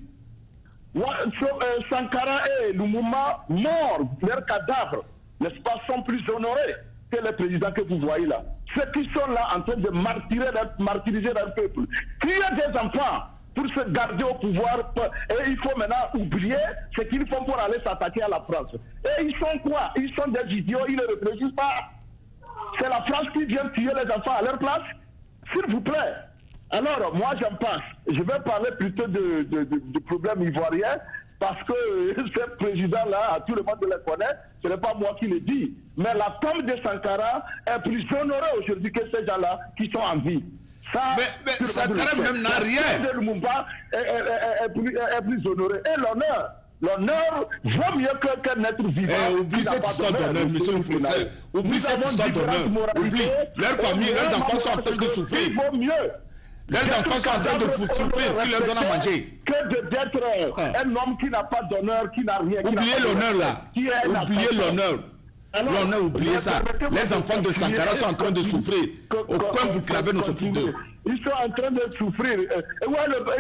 Sankara et Lumumba, morts, leurs cadavres, n'est-ce pas, sont plus honorés que les présidents que vous voyez là. Ceux qui sont là en train de martyriser, martyriser leur peuple, tuer des enfants pour se garder au pouvoir, et il faut maintenant oublier ce qu'ils font pour aller s'attaquer à la France. Et ils sont quoi? Ils sont des idiots, ils ne réfléchissent pas. C'est la France qui vient tuer les enfants à leur place? S'il vous plaît. Alors, moi, j'en passe. Je vais parler plutôt de, de, de, de problèmes ivoiriens, parce que ce président-là, tout le monde le connaît, ce n'est pas moi qui le dis. Mais la tombe de Sankara est plus honorée aujourd'hui que ces gens-là qui sont en vie. Ça, mais mais Sankara même n'a rien. Le Lumumba est, est, est, est, plus, est plus honoré. Et l'honneur, l'honneur vaut mieux qu'un être vivant. Eh, oublie cette histoire d'honneur, monsieur le professeur. Oublie cette histoire d'honneur. Oublie. Leurs familles, leurs enfants sont en train de souffrir. Il vaut mieux. Leurs enfants sont en train de souffrir, qui leur donnent à manger. Que d'être ah. un homme qui n'a pas d'honneur, qui n'a rien. Oubliez l'honneur là. Oubliez l'honneur. L'honneur, oubliez ça. Les enfants de Sankara sont en train de souffrir. Aucun Burkinabé ne s'occupe d'eux. Ils sont en train de souffrir. Où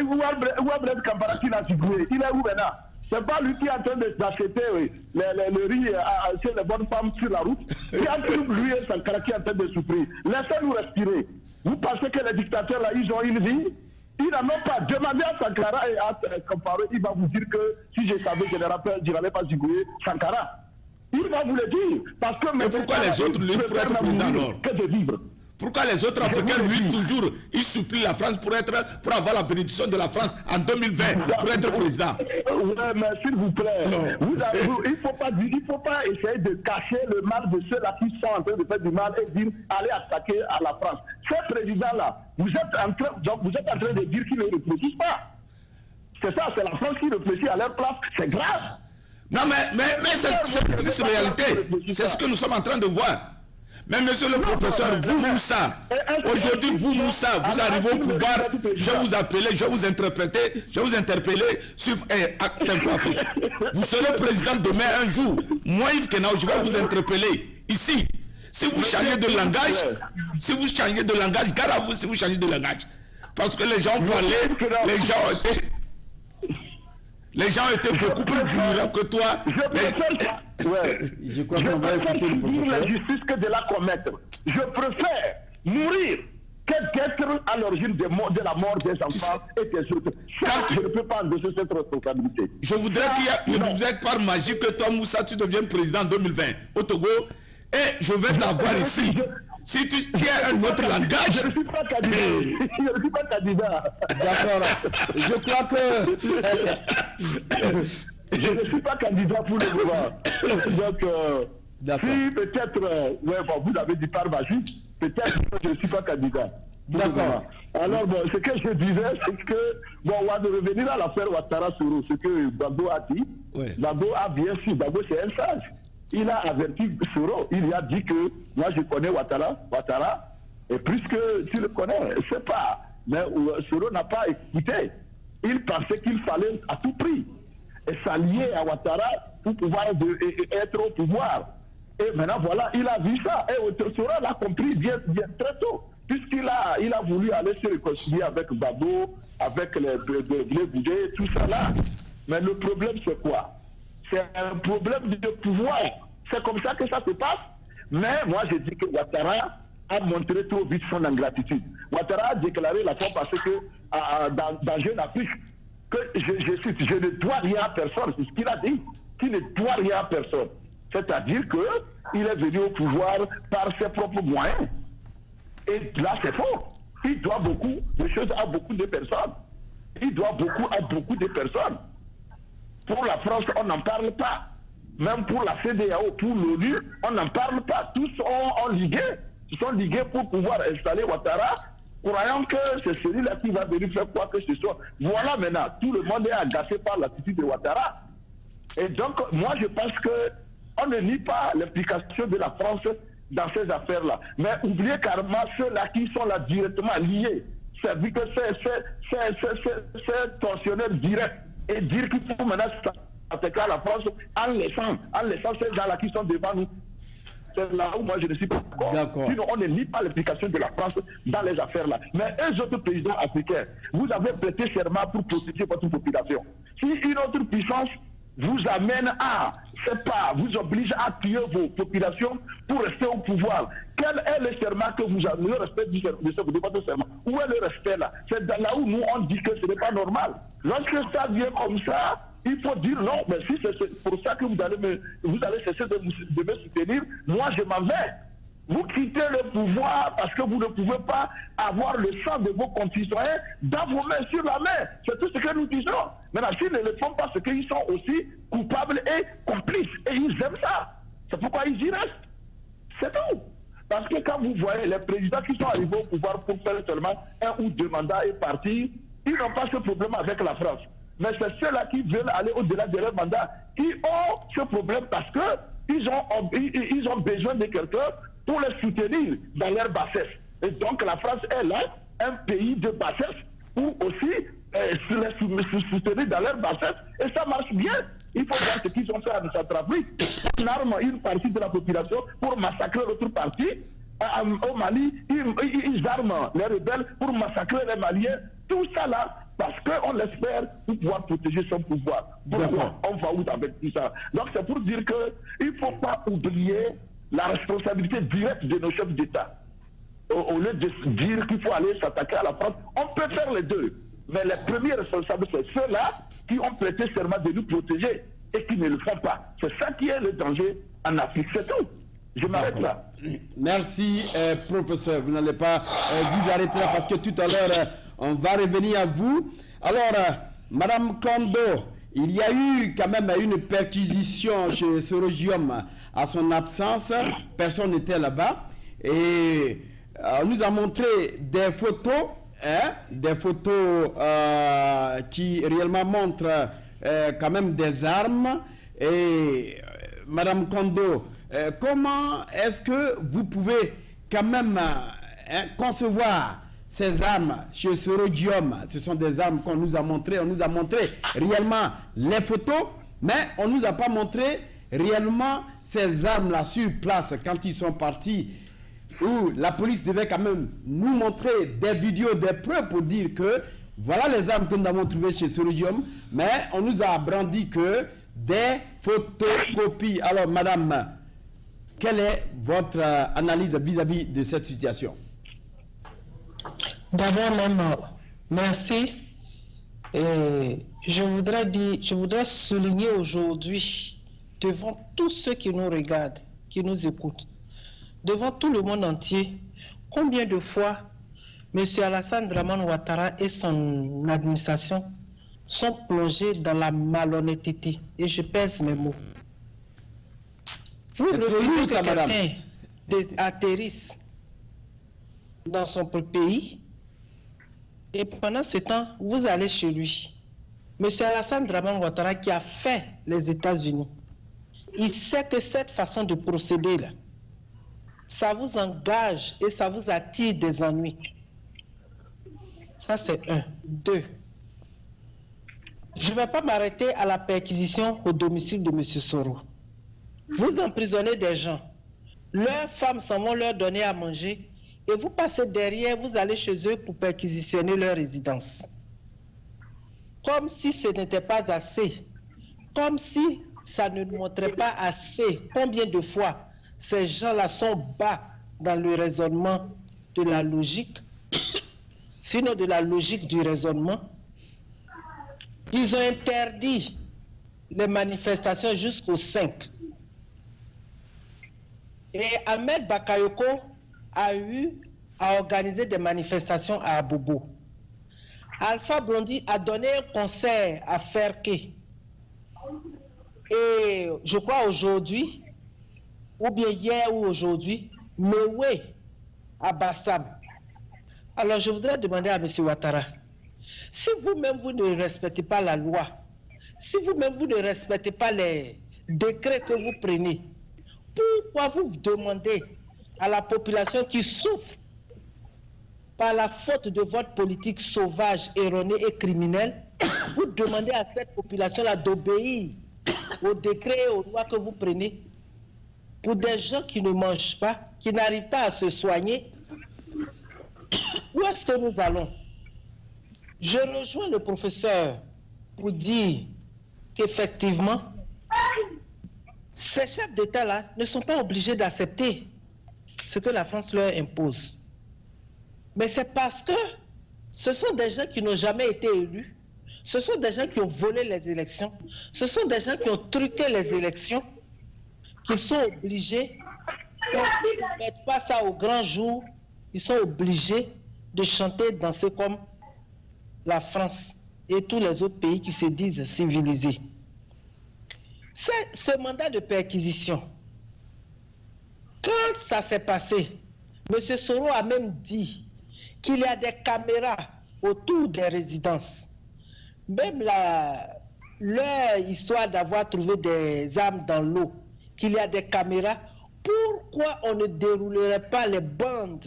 est Blaise Campara qui l'a figuré? Il est où maintenant? C'est pas lui qui est en train d'acheter oui, le, le, le riz à, chez les bonnes femmes sur la route. C'est entre lui et Sankara qui est en train de souffrir. Laissez-nous respirer. Vous pensez que les dictateurs là, ils ont une vie? Ils n'en ont pas. Demandez à Sankara et à Compaoré, il va vous dire que si je savais, je n'aurais pas zigoué Sankara. Il va vous le dire. Parce que mais pourquoi les autres lui pour être président alors? Que de vivre. Pourquoi les autres Africains, lui, toujours, ils supplient la France pour, être, pour avoir la bénédiction de la France en deux mille vingt, pour être président? Oui, mais s'il vous plaît, vous avez, vous, il ne faut, faut pas essayer de cacher le mal de ceux-là qui sont en train de faire du mal et dire allez attaquer à la France. Ces présidents-là, vous êtes en train, donc vous êtes en train de dire qu'ils ne réfléchissent pas. C'est ça, c'est la France qui réfléchit à leur place. C'est grave. Non, mais, mais, mais c'est une triste réalité. C'est ce que nous sommes en train de voir. Mais monsieur le professeur, vous Moussa, aujourd'hui vous Moussa, vous arrivez au pouvoir, je vais vous appeler, je vais vous interpréter, je vais vous interpeller sur eh, Tempo Afrique. Vous serez président demain un jour. Moi Yves Kenao, je vais vous interpeller ici. Si vous changez de langage, si vous changez de langage, gare à vous si vous changez de langage. Parce que les gens ont parlé, les gens ont été... Les gens étaient beaucoup plus vulnérables que toi. Je préfère, ouais. je crois qu'on va écouter le professeur. La justice que de la commettre. Je préfère mourir que d'être à l'origine de, de la mort des enfants et des autres. Ça, Quand je ne peux pas endosser cette responsabilité. Je voudrais qu'il y ait, je voudrais que par magie que toi, Moussa, tu deviennes président en deux mille vingt au Togo. Et je vais t'avoir ici. Je, Si tu tiens un autre langage... Je ne suis pas candidat. Je ne suis pas candidat. D'accord. Je crois que... je ne suis pas candidat pour le pouvoir. Donc, euh, si peut-être... Euh, ouais, bon, vous avez dit par magie. peut-être que je ne suis pas candidat. D'accord. Alors, bon, ce que je disais, c'est que, bon, on va revenir à l'affaire Ouattara-Soro, ce que Babo a dit. Ouais. Babo a bien su, Babo c'est un sage. Il a averti Soro, il lui a dit que, moi je connais Ouattara, Ouattara, et puisque tu le connais, je sais pas. Mais Soro n'a pas écouté. Il pensait qu'il fallait à tout prix s'allier à Ouattara pour pouvoir de, être au pouvoir. Et maintenant, voilà, il a vu ça. Et Soro l'a compris bien, bien très tôt. Puisqu'il a, il a voulu aller se réconcilier avec Babo, avec les Blé tout ça là. Mais le problème, c'est quoi? C'est un problème de pouvoir. C'est comme ça que ça se passe. Mais moi, je dis que Ouattara a montré trop vite son ingratitude. Ouattara a déclaré la fois passée que euh, dans, dans Jeune Afrique, que je, je cite, je ne dois rien à personne. C'est ce qu'il a dit. Qu'il ne doit rien à personne. C'est-à-dire qu'il est venu au pouvoir par ses propres moyens. Et là, c'est faux. Il doit beaucoup de choses à beaucoup de personnes. Il doit beaucoup à beaucoup de personnes. Pour la France, on n'en parle pas. Même pour la C D A O, pour l'ONU, on n'en parle pas. Tous sont, ont ligué. Ils sont ligués pour pouvoir installer Ouattara, croyant que c'est celui-là qui va venir faire quoi que ce soit. Voilà maintenant, tout le monde est agacé par l'attitude de Ouattara. Et donc, moi, je pense qu'on ne nie pas l'implication de la France dans ces affaires-là. Mais oubliez carrément ceux-là qui sont là directement liés. C'est vu que c'est tensionnel direct. Et dire qu'il faut maintenant s'attaquer à la France en laissant, en laissant ces gens-là qui sont devant nous. C'est là où moi je ne suis pas d'accord. Sinon, on ne nie pas l'implication de la France dans les affaires-là. Mais eux autres présidents africains, vous avez prêté serment pour protéger votre population. Si une autre puissance vous amène à, c'est pas, vous oblige à tuer vos populations pour rester au pouvoir, quel est le serment que vous avez, le respect du, de, de votre serment? Où est le respect là? C'est là où nous on dit que ce n'est pas normal. Lorsque ça vient comme ça, il faut dire non, mais si c'est pour ça que vous allez, me, vous allez cesser de, de me soutenir, moi je m'en vais. Vous quittez le pouvoir parce que vous ne pouvez pas avoir le sang de vos concitoyens dans vos mains, sur la main. C'est tout ce que nous disons. Maintenant, s'ils ne le font pas, c'est qu'ils sont aussi coupables et complices. Et ils aiment ça. C'est pourquoi ils y restent. C'est tout. Parce que quand vous voyez les présidents qui sont arrivés au pouvoir pour faire seulement un ou deux mandats et partir, ils n'ont pas ce problème avec la France. Mais c'est ceux-là qui veulent aller au-delà de leur mandat qui ont ce problème parce qu'ils ont, ils ont besoin de quelqu'un pour les soutenir dans leur bassesse. Et donc la France est là, un pays de bassesse, pour aussi euh, les soutenir dans leur bassesse. Et ça marche bien. Il faut voir ce qu'ils ont fait à Centrafrique. Ils arment une partie de la population pour massacrer l'autre partie. Au Mali, ils, ils arment les rebelles pour massacrer les Maliens. Tout ça là, parce qu'on l'espère pour pouvoir protéger son pouvoir. Pourquoi on va où avec tout ça? Donc c'est pour dire qu'il ne faut pas oublier la responsabilité directe de nos chefs d'État. Au, au lieu de dire qu'il faut aller s'attaquer à la France, on peut faire les deux. Mais les premiers responsables, c'est ceux-là qui ont prêté serment de nous protéger et qui ne le font pas. C'est ça qui est le danger en Afrique, c'est tout. Je m'arrête là. Merci, euh, professeur. Vous n'allez pas euh, vous arrêter là parce que tout à l'heure, euh, on va revenir à vous. Alors, euh, Madame Kondo, il y a eu quand même une perquisition chez Sorogium à son absence. Personne n'était là-bas. Et euh, on nous a montré des photos, hein, des photos euh, qui réellement montrent euh, quand même des armes. Et euh, Madame Kondo, euh, comment est-ce que vous pouvez quand même euh, hein, concevoir ces armes chez Sorogium? Ce sont des armes qu'on nous a montrées. On nous a montré réellement les photos, mais on ne nous a pas montré réellement ces armes-là sur place quand ils sont partis, où la police devait quand même nous montrer des vidéos, des preuves pour dire que voilà les armes que nous avons trouvées chez Sorogium, mais on nous a brandi que des photocopies. Alors, madame, quelle est votre analyse vis-à-vis de cette situation? D'abord même, merci. Et je voudrais dire, je voudrais souligner aujourd'hui, devant tous ceux qui nous regardent, qui nous écoutent, devant tout le monde entier, combien de fois M. Alassane Dramane Ouattara et son administration sont plongés dans la malhonnêteté. Et je pèse mes mots. Vous refusez que quelqu'un atterrisse dans son pays. Et pendant ce temps, vous allez chez lui. Monsieur Alassane Dramane Ouattara qui a fait les États-Unis, il sait que cette façon de procéder là, ça vous engage et ça vous attire des ennuis. Ça c'est un. Deux. Je ne vais pas m'arrêter à la perquisition au domicile de M. Soro. Vous emprisonnez des gens. Leurs femmes s'en vont leur donner à manger et vous passez derrière, vous allez chez eux pour perquisitionner leur résidence. Comme si ce n'était pas assez. Comme si ça ne montrait pas assez combien de fois ces gens-là sont bas dans le raisonnement de la logique, sinon de la logique du raisonnement. Ils ont interdit les manifestations jusqu'au cinq. Et Ahmed Bakayoko a eu à organiser des manifestations à Abobo. Alpha Blondy a donné un concert à Ferké. Et je crois aujourd'hui, ou bien hier ou aujourd'hui, Mewe à Bassam. Alors je voudrais demander à M. Ouattara, si vous-même vous ne respectez pas la loi, si vous-même vous ne respectez pas les décrets que vous prenez, pourquoi vous demandez à la population qui souffre par la faute de votre politique sauvage, erronée et criminelle, vous demandez à cette population-là d'obéir aux décrets et aux lois que vous prenez pour des gens qui ne mangent pas, qui n'arrivent pas à se soigner? Où est-ce que nous allons? Je rejoins le professeur pour dire qu'effectivement, ces chefs d'État-là ne sont pas obligés d'accepter ce que la France leur impose. Mais c'est parce que ce sont des gens qui n'ont jamais été élus, ce sont des gens qui ont volé les élections, ce sont des gens qui ont truqué les élections, qu'ils sont obligés, quand ils ne mettent pas ça au grand jour, ils sont obligés de chanter, danser comme la France et tous les autres pays qui se disent civilisés. C'est ce mandat de perquisition. Quand ça s'est passé, M. Soro a même dit qu'il y a des caméras autour des résidences. Même la, leur histoire d'avoir trouvé des armes dans l'eau, qu'il y a des caméras, pourquoi on ne déroulerait pas les bandes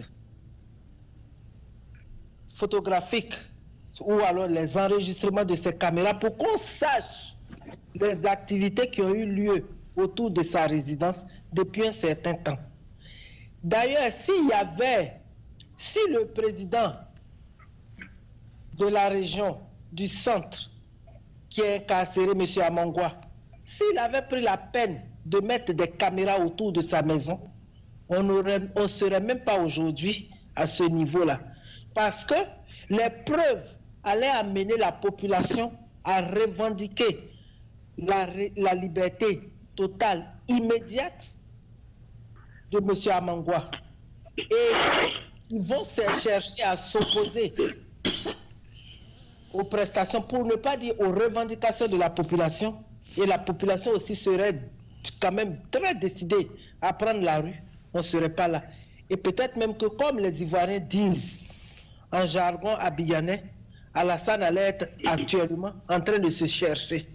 photographiques ou alors les enregistrements de ces caméras pour qu'on sache les activités qui ont eu lieu autour de sa résidence depuis un certain temps. D'ailleurs, s'il y avait, si le président de la région, du centre, qui est incarcéré, M. Amangwa, s'il avait pris la peine de mettre des caméras autour de sa maison, on ne serait même pas aujourd'hui à ce niveau-là. Parce que les preuves allaient amener la population à revendiquer la, la liberté totale, immédiate de M. Amangwa. Et ils vont se chercher à s'opposer aux prestations, pour ne pas dire aux revendications de la population. Et la population aussi serait quand même très décidée à prendre la rue. On ne serait pas là. Et peut-être même que, comme les Ivoiriens disent en jargon abidjanais, Alassane allait être actuellement en train de se chercher.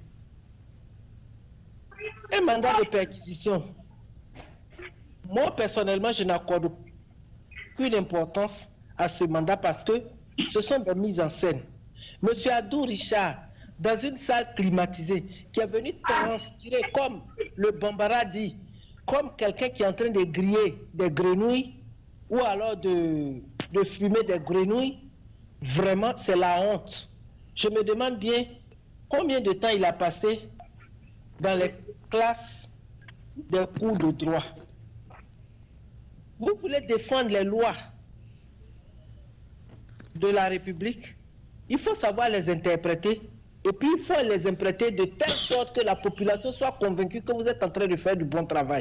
Un mandat de perquisition. Moi, personnellement, je n'accorde aucune importance à ce mandat parce que ce sont des mises en scène. Monsieur Adou Richard, dans une salle climatisée, qui est venu transpirer, comme le Bambara dit, comme quelqu'un qui est en train de griller des grenouilles ou alors de, de fumer des grenouilles, vraiment, c'est la honte. Je me demande bien combien de temps il a passé dans les classes des cours de droit. Vous voulez défendre les lois de la République, il faut savoir les interpréter et puis il faut les interpréter de telle sorte que la population soit convaincue que vous êtes en train de faire du bon travail.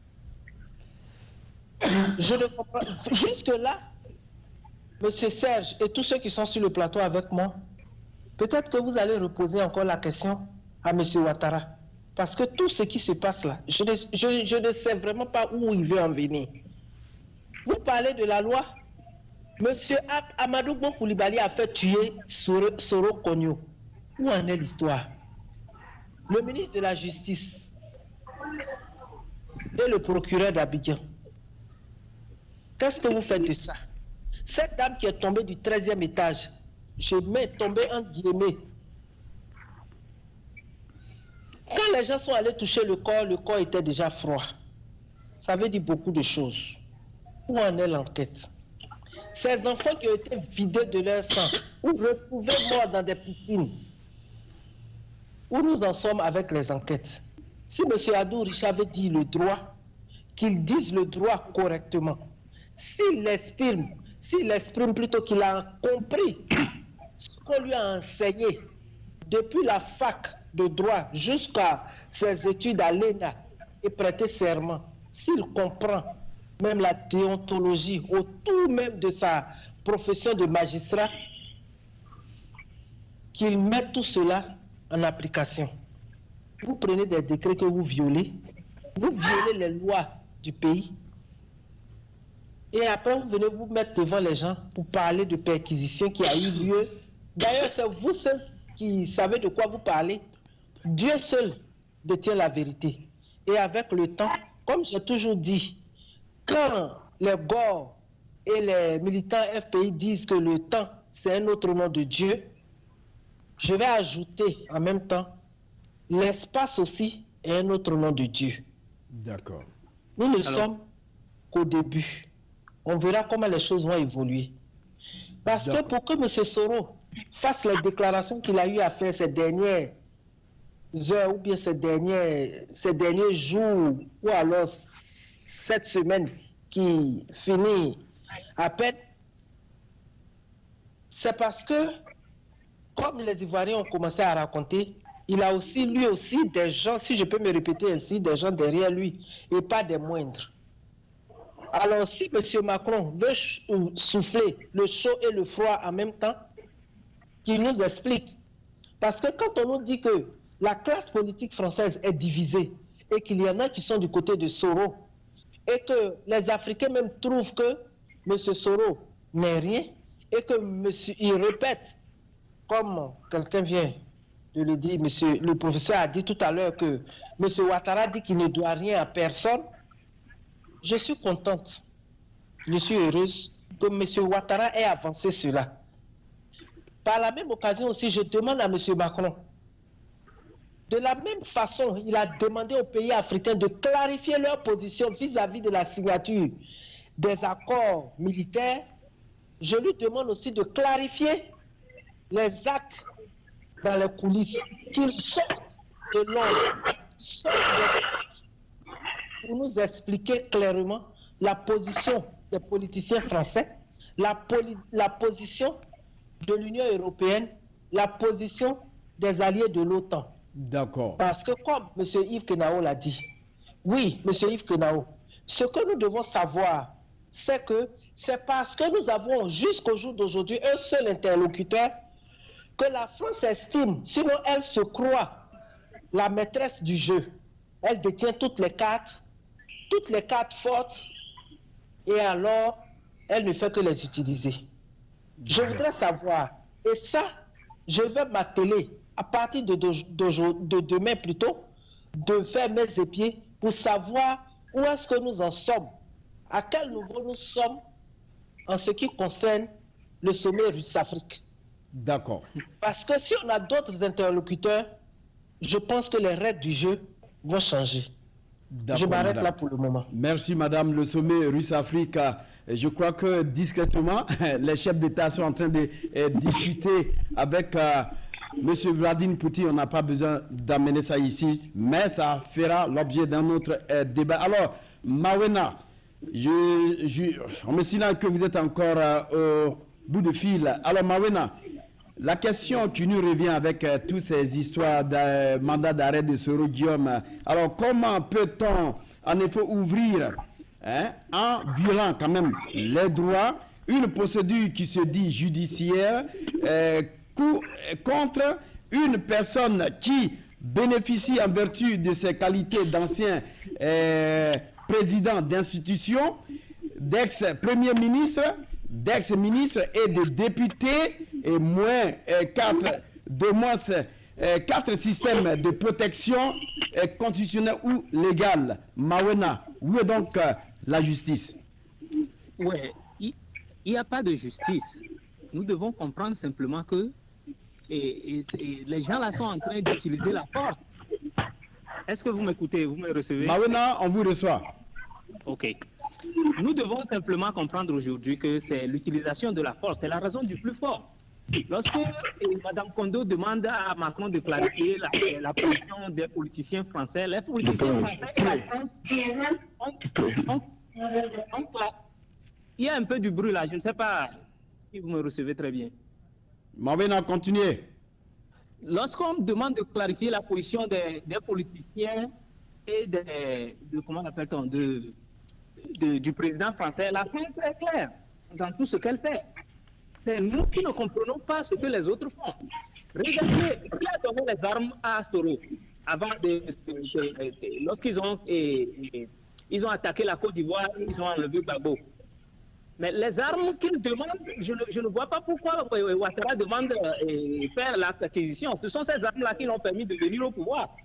Je ne comprends pas. Jusque-là, M. Serge et tous ceux qui sont sur le plateau avec moi, peut-être que vous allez reposer encore la question à M. Ouattara. Parce que tout ce qui se passe là, je ne, je, je ne sais vraiment pas où il veut en venir. Vous parlez de la loi, Monsieur Amadou Bon Koulibaly a fait tuer Soro, Soro Kogno. Où en est l'histoire? Le ministre de la Justice et le procureur d'Abidjan. Qu'est-ce que vous faites de ça? Cette dame qui est tombée du treizième étage, je mets tombée en guillemets. Quand les gens sont allés toucher le corps, le corps était déjà froid. Ça veut dire beaucoup de choses. Où en est l'enquête? Ces enfants qui ont été vidés de leur sang, ou retrouvés morts dans des piscines. Où nous en sommes avec les enquêtes? Si M. Adou Richard veut dire le droit, qu'il dise le droit correctement. S'il exprime, s'il exprime plutôt qu'il a compris ce qu'on lui a enseigné depuis la fac de droit jusqu'à ses études à l'E N A et prêter serment, s'il comprend même la déontologie autour même de sa profession de magistrat, qu'il mette tout cela en application. Vous prenez des décrets que vous violez, vous violez les lois du pays, et après vous venez vous mettre devant les gens pour parler de perquisition qui a eu lieu. D'ailleurs, c'est vous seul qui savez de quoi vous parlez. Dieu seul détient la vérité. Et avec le temps, comme j'ai toujours dit, quand les Gors et les militants F P I disent que le temps, c'est un autre nom de Dieu, je vais ajouter en même temps, l'espace aussi est un autre nom de Dieu. D'accord. Nous ne Alors... sommes qu'au début. On verra comment les choses vont évoluer. Parce que pour que M. Soro fasse les déclarations qu'il a eu à faire ces dernières heures ou bien ces derniers, ces derniers jours ou alors cette semaine qui finit à peine, c'est parce que, comme les Ivoiriens ont commencé à raconter, il a aussi, lui aussi, des gens, si je peux me répéter ainsi, des gens derrière lui, et pas des moindres. Alors, si M. Macron veut souffler le chaud et le froid en même temps, qu'il nous explique. Parce que quand on nous dit que la classe politique française est divisée et qu'il y en a qui sont du côté de Soro, et que les Africains même trouvent que M. Soro n'est rien, et que monsieur, il répète, comme quelqu'un vient de le dire, monsieur, le professeur a dit tout à l'heure que M. Ouattara dit qu'il ne doit rien à personne. Je suis contente, je suis heureuse que M. Ouattara ait avancé cela. Par la même occasion aussi, je demande à M. Macron, de la même façon, il a demandé aux pays africains de clarifier leur position vis-à-vis de la signature des accords militaires. Je lui demande aussi de clarifier les actes dans les coulisses, qu'ils sortent de l'ombre, sortent de... pour nous expliquer clairement la position des politiciens français, la, poli... la position de l'Union européenne, la position des alliés de l'OTAN. D'accord. Parce que comme M. Yves Kenao l'a dit, oui, M. Yves Kenao, ce que nous devons savoir, c'est que c'est parce que nous avons jusqu'au jour d'aujourd'hui un seul interlocuteur que la France estime, sinon elle se croit la maîtresse du jeu. Elle détient toutes les cartes, toutes les cartes fortes, et alors elle ne fait que les utiliser. Je voudrais savoir, et ça, je vais m'atteler à partir de, de, de, de demain plutôt, de faire mes épieds pour savoir où est-ce que nous en sommes, à quel niveau nous sommes en ce qui concerne le sommet Russe-Afrique. D'accord. Parce que si on a d'autres interlocuteurs, je pense que les règles du jeu vont changer. Je m'arrête là pour le moment. Merci madame. Le sommet Russe-Afrique, je crois que discrètement, les chefs d'État sont en train de eh, discuter avec euh, M. Vladimir Poutine. On n'a pas besoin d'amener ça ici, mais ça fera l'objet d'un autre eh, débat. Alors, Mawena, je, je, on me signale que vous êtes encore euh, au bout de fil. Alors Mawena, la question qui nous revient avec euh, toutes ces histoires de mandat d'arrêt de Soro Guillaume, alors comment peut-on en effet ouvrir, hein, en violant quand même les droits, une procédure qui se dit judiciaire euh, contre une personne qui bénéficie en vertu de ses qualités d'ancien euh, président d'institution, d'ex-premier ministre d'ex-ministres et de députés et moins euh, quatre, de moins euh, quatre systèmes de protection euh, constitutionnelle ou légale. Mawena, où est donc euh, la justice? Oui, il n'y a pas de justice. Nous devons comprendre simplement que et, et, et les gens là sont en train d'utiliser la force. Est-ce que vous m'écoutez? Vous me recevez? Mawena, on vous reçoit. Ok. Nous devons simplement comprendre aujourd'hui que c'est l'utilisation de la force, c'est la raison du plus fort. Lorsque eh, Mme Kondo demande à Macron de clarifier la, la position des politiciens français, les politiciens français et la France, on, on, on, on, il y a un peu du bruit là, je ne sais pas si vous me recevez très bien. Mawena, continuez. Lorsqu'on demande de clarifier la position des, des politiciens et des, de, comment on appelle-t-on, de, de, du président français, la France est claire dans tout ce qu'elle fait. C'est nous qui ne comprenons pas ce que les autres font. Regardez, qui a donné les armes à Soro avant de, de, de, de, lorsqu'ils ont, et, et, ils ont attaqué la Côte d'Ivoire, ils ont enlevé Gbagbo. Mais les armes qu'ils demandent, je ne, je ne vois pas pourquoi Ouattara demande de faire l'acquisition. Ce sont ces armes-là qui l'ont permis de venir au pouvoir.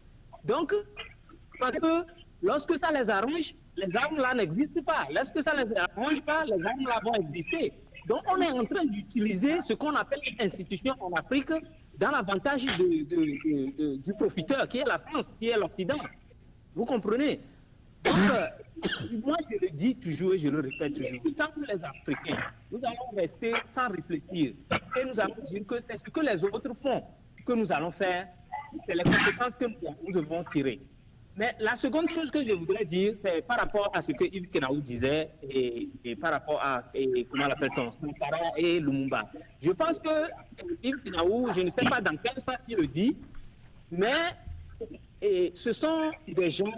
Donc, parce que lorsque ça les arrange, les armes-là n'existent pas. Lorsque ça ne les arrange pas, les armes-là vont exister. Donc, on est en train d'utiliser ce qu'on appelle institution en Afrique dans l'avantage de, de, de, de, du profiteur, qui est la France, qui est l'Occident. Vous comprenez? Donc, euh, moi, je le dis toujours et je le répète toujours. Tant que les Africains, nous allons rester sans réfléchir et nous allons dire que c'est ce que les autres font que nous allons faire, c'est les conséquences que nous, nous devons tirer. Mais la seconde chose que je voudrais dire, c'est par rapport à ce que Yves Kenaou disait et, et par rapport à, et, comment l'appelle-t-on, Sankara et Lumumba. Je pense que Yves Kenaou, je ne sais pas dans quel sens il le dit, mais et, ce sont des gens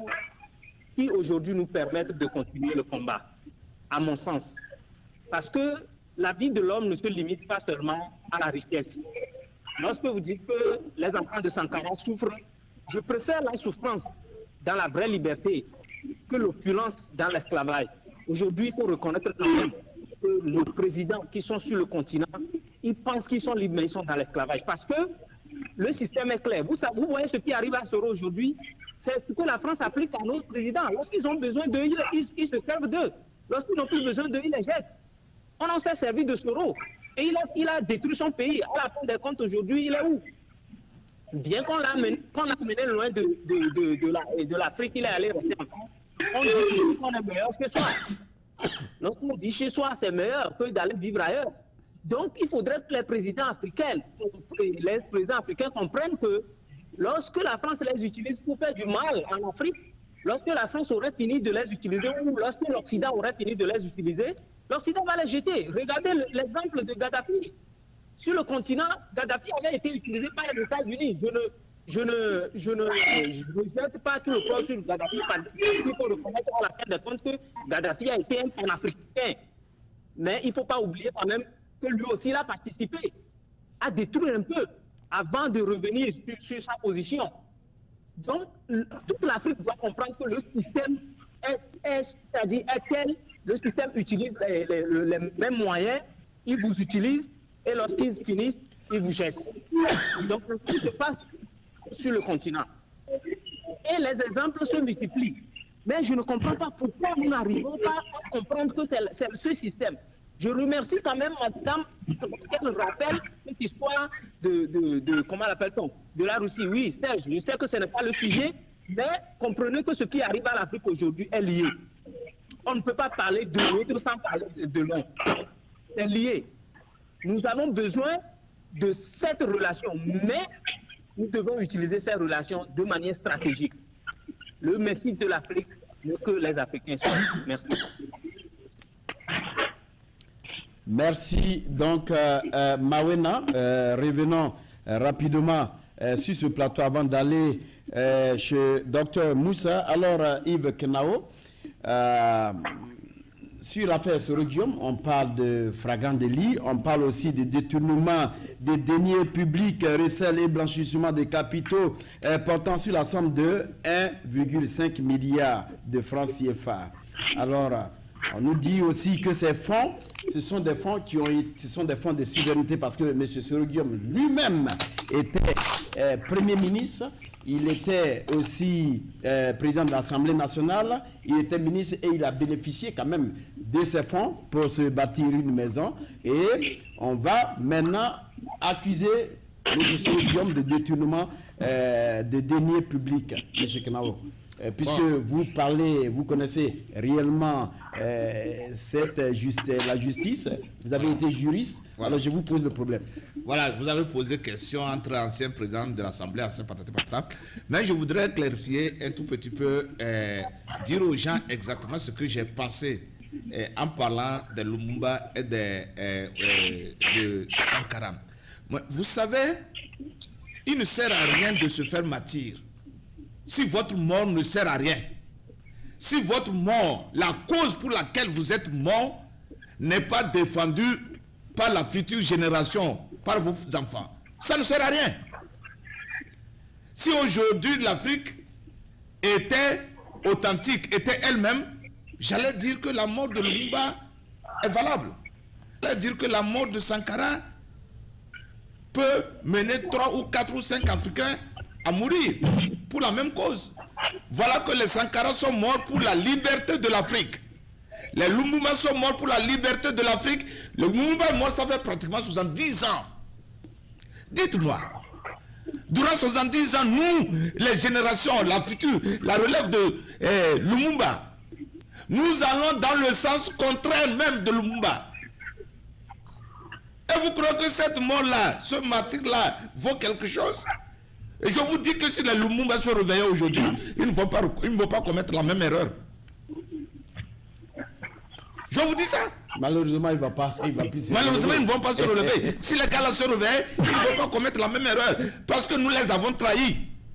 qui aujourd'hui nous permettent de continuer le combat, à mon sens. Parce que la vie de l'homme ne se limite pas seulement à la richesse. Lorsque vous dites que les enfants de Sankara souffrent, je préfère la souffrance dans la vraie liberté que l'opulence dans l'esclavage. Aujourd'hui, il faut reconnaître quand même que nos présidents qui sont sur le continent, ils pensent qu'ils sont libres, mais ils sont dans l'esclavage. Parce que le système est clair. Vous, vous voyez ce qui arrive à Soro aujourd'hui, c'est ce que la France applique à nos présidents. Lorsqu'ils ont besoin d'eux, ils, ils, ils se servent d'eux. Lorsqu'ils n'ont plus besoin d'eux, ils les jettent. On en s'est servi de Soro. Et il a, il a détruit son pays. À la fin des comptes, aujourd'hui, il est où? Bien qu'on l'a mené, qu'on l'a mené loin de, de, de, de, la, de l'Afrique, il est allé rester en France. On dit qu'on est meilleur chez soi. Lorsqu'on dit chez soi, c'est meilleur que d'aller vivre ailleurs. Donc, il faudrait que les présidents africains, les présidents africains comprennent que lorsque la France les utilise pour faire du mal en Afrique, lorsque la France aurait fini de les utiliser ou lorsque l'Occident aurait fini de les utiliser, l'Occident va les jeter. Regardez l'exemple de Gaddafi. Sur le continent, Gaddafi avait été utilisé par les États-Unis. Je ne, je ne, je ne, je ne jette pas tout le poids sur Gaddafi. Il faut reconnaître à la fin des comptes que Gaddafi a été un pan-africain. Mais il ne faut pas oublier quand même que lui aussi il a participé à détruire un peu avant de revenir sur, sur sa position. Donc, toute l'Afrique doit comprendre que le système est, est c'est-à-dire est tel, le système utilise les, les, les mêmes moyens, il vous utilise, et lorsqu'ils finissent, ils vous jettent. Donc, ce qui se passe sur le continent. Et les exemples se multiplient. Mais je ne comprends pas pourquoi nous n'arrivons pas à comprendre que c'est ce système. Je remercie quand même madame parce qu'elle rappelle cette histoire de, de, de comment l'appelle-t-on, de la Russie. Oui, Serge, je sais que ce n'est pas le sujet, mais comprenez que ce qui arrive à l'Afrique aujourd'hui est lié. On ne peut pas parler de l'autre sans parler de l'un. C'est lié. Nous avons besoin de cette relation, mais nous devons utiliser cette relation de manière stratégique. Le Messie de l'Afrique, mieux que les Africains sont. Merci. Merci. Donc, euh, euh, Mawena, euh, revenons euh, rapidement euh, sur ce plateau avant d'aller euh, chez docteur Moussa. Alors, euh, Yves Kenaou, euh, sur l'affaire Soro-Guillaume, on parle de flagrant délit, on parle aussi de détournement des deniers publics, recel et blanchissement des capitaux euh, portant sur la somme de un virgule cinq milliard de francs C F A. Alors, on nous dit aussi que ces fonds ce sont des fonds qui ont été, ce sont des fonds de souveraineté parce que M. Soro Guillaume lui-même était euh, Premier ministre, il était aussi euh, président de l'Assemblée nationale, il était ministre et il a bénéficié quand même de ces fonds pour se bâtir une maison. Et on va maintenant accuser M. Soro Guillaume de détournement euh, de deniers publics, M. Kenao. Euh, puisque bon. vous parlez, vous connaissez réellement euh, cette juste, la justice, vous avez été juriste, voilà. Alors je vous pose le problème. Voilà, vous avez posé question entre anciens présidents de l'Assemblée, anciens patati patata, mais je voudrais clarifier un tout petit peu, euh, dire aux gens exactement ce que j'ai pensé euh, en parlant de Lumumba et de, euh, euh, de Sankara. Vous savez, il ne sert à rien de se faire martyr. Si votre mort ne sert à rien, si votre mort, la cause pour laquelle vous êtes mort, n'est pas défendue par la future génération, par vos enfants, ça ne sert à rien. Si aujourd'hui l'Afrique était authentique, était elle-même, j'allais dire que la mort de Lumumba est valable. J'allais dire que la mort de Sankara peut mener trois ou quatre ou cinq Africains à mourir pour la même cause. Voilà que les Sankara sont morts pour la liberté de l'Afrique. Les Lumumba sont morts pour la liberté de l'Afrique. Le Lumumba est mort, ça fait pratiquement soixante-dix ans. Dites-moi, durant soixante-dix ans, nous, les générations, la future, la relève de eh, Lumumba, nous allons dans le sens contraire même de Lumumba. Et vous croyez que cette mort-là, ce martyr-là, vaut quelque chose? Et je vous dis que si les Lumumba se réveillent aujourd'hui, ils ne vont pas, ils ne vont pas commettre la même erreur. Je vous dis ça. Malheureusement, il va pas, il va plus se Malheureusement, relever. ils ne vont pas se relever. Si les gars-là se réveillent, ils ne vont pas commettre la même erreur. Parce que nous les avons trahis.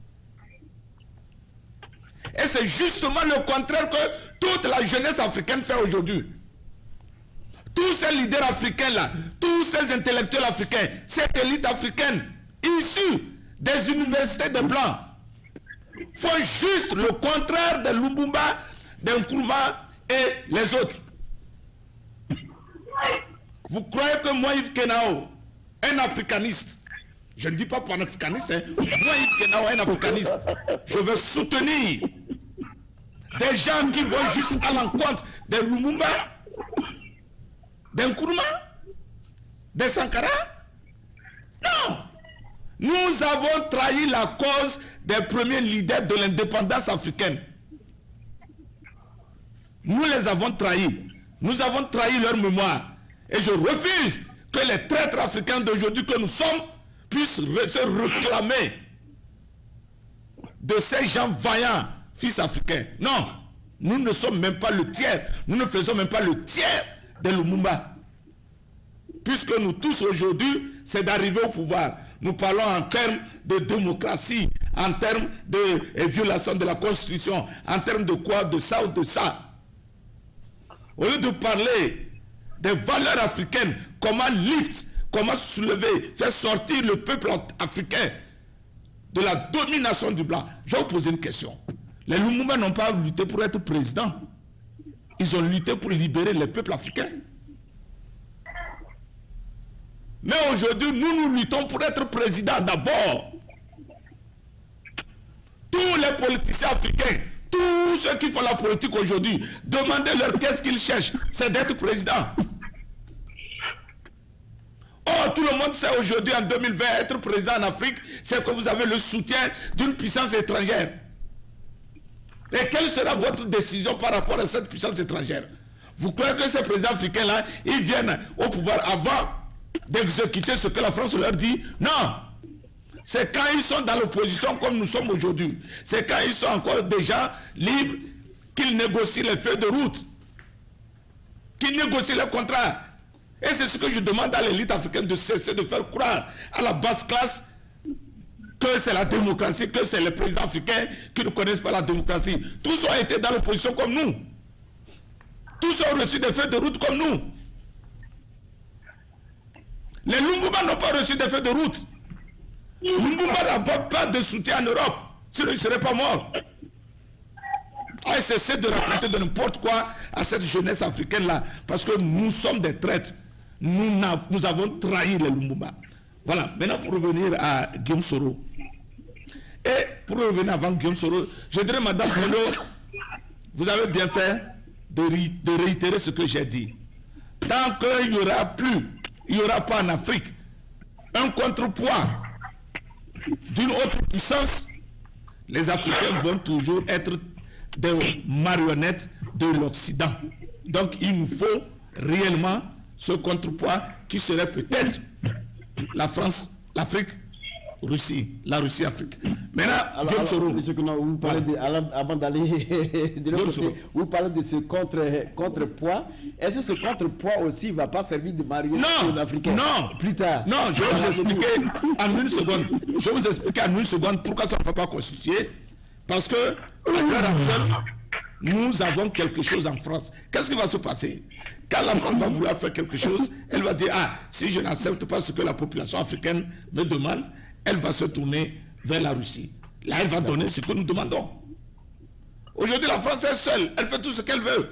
Et c'est justement le contraire que toute la jeunesse africaine fait aujourd'hui. Tous ces leaders africains-là, tous ces intellectuels africains, cette élite africaine issue des universités de Blancs font juste le contraire de Lumumba, de Nkrumah et les autres. Vous croyez que moi, Yves Kenao, un africaniste, je ne dis pas panafricaniste, hein, moi, Yves Kenao, un africaniste, je veux soutenir des gens qui vont juste à l'encontre de Lumumba, de Nkrumah, de Sankara? Non! Nous avons trahi la cause des premiers leaders de l'indépendance africaine. Nous les avons trahis. Nous avons trahi leur mémoire. Et je refuse que les traîtres africains d'aujourd'hui que nous sommes puissent se réclamer de ces gens vaillants, fils africains. Non, nous ne sommes même pas le tiers. Nous ne faisons même pas le tiers de Lumumba. Puisque nous tous aujourd'hui, c'est d'arriver au pouvoir. Nous parlons en termes de démocratie, en termes de eh, violation de la Constitution, en termes de quoi, de ça ou de ça. Au lieu de parler des valeurs africaines, comment lift, comment soulever, faire sortir le peuple africain de la domination du blanc. Je vais vous poser une question. Les Lumumba n'ont pas lutté pour être président. Ils ont lutté pour libérer les peuples africains. Mais aujourd'hui, nous nous luttons pour être président d'abord. Tous les politiciens africains, tous ceux qui font la politique aujourd'hui, demandez-leur qu'est-ce qu'ils cherchent, c'est d'être président. Oh, tout le monde sait aujourd'hui, en deux mille vingt, être président en Afrique, c'est que vous avez le soutien d'une puissance étrangère. Et quelle sera votre décision par rapport à cette puissance étrangère? Vous croyez que ces présidents africains-là, ils viennent au pouvoir avant d'exécuter ce que la France leur dit? Non. C'est quand ils sont dans l'opposition comme nous sommes aujourd'hui. C'est quand ils sont encore des gens libres qu'ils négocient les feuilles de route. Qu'ils négocient les contrats. Et c'est ce que je demande à l'élite africaine, de cesser de faire croire à la basse classe que c'est la démocratie, que c'est les présidents africains qui ne connaissent pas la démocratie. Tous ont été dans l'opposition comme nous. Tous ont reçu des feuilles de route comme nous. Les Lumumba n'ont pas reçu des feuilles de route. Lumumba n'apporte pas de soutien en Europe, sinon il ne serait pas mort. a cessé de raconter de n'importe quoi à cette jeunesse africaine-là. Parce que nous sommes des traîtres. Nous, nous avons trahi les Lumumba. Voilà. Maintenant, pour revenir à Guillaume Soro. Et pour revenir avant Guillaume Soro, je dirais, Madame Polo, vous avez bien fait de, de réitérer ce que j'ai dit. Tant qu'il n'y aura plus, il n'y aura pas en Afrique un contrepoids d'une autre puissance, les Africains vont toujours être des marionnettes de l'Occident. Donc il nous faut réellement ce contrepoids qui serait peut-être la France, l'Afrique, Russie, la Russie-Afrique. Maintenant, alors, alors, Soro, monsieur Kouna, vous parlez de, alors, avant d'aller de l'autre côté, vous parlez de ce contre, contrepoids. Est-ce que ce contrepoids aussi ne va pas servir de marionnette aux Africains? Non, plus tard. Non, je vais vous expliquer en une seconde. Je vais vous expliquer en une seconde pourquoi ça ne va pas constituer. Parce que, à l'heure actuelle, nous avons quelque chose en France. Qu'est-ce qui va se passer? Quand la France va vouloir faire quelque chose, elle va dire, ah, si je n'accepte pas ce que la population africaine me demande, elle va se tourner vers la Russie. Là, elle va donner ce que nous demandons. Aujourd'hui, la France est seule. Elle fait tout ce qu'elle veut.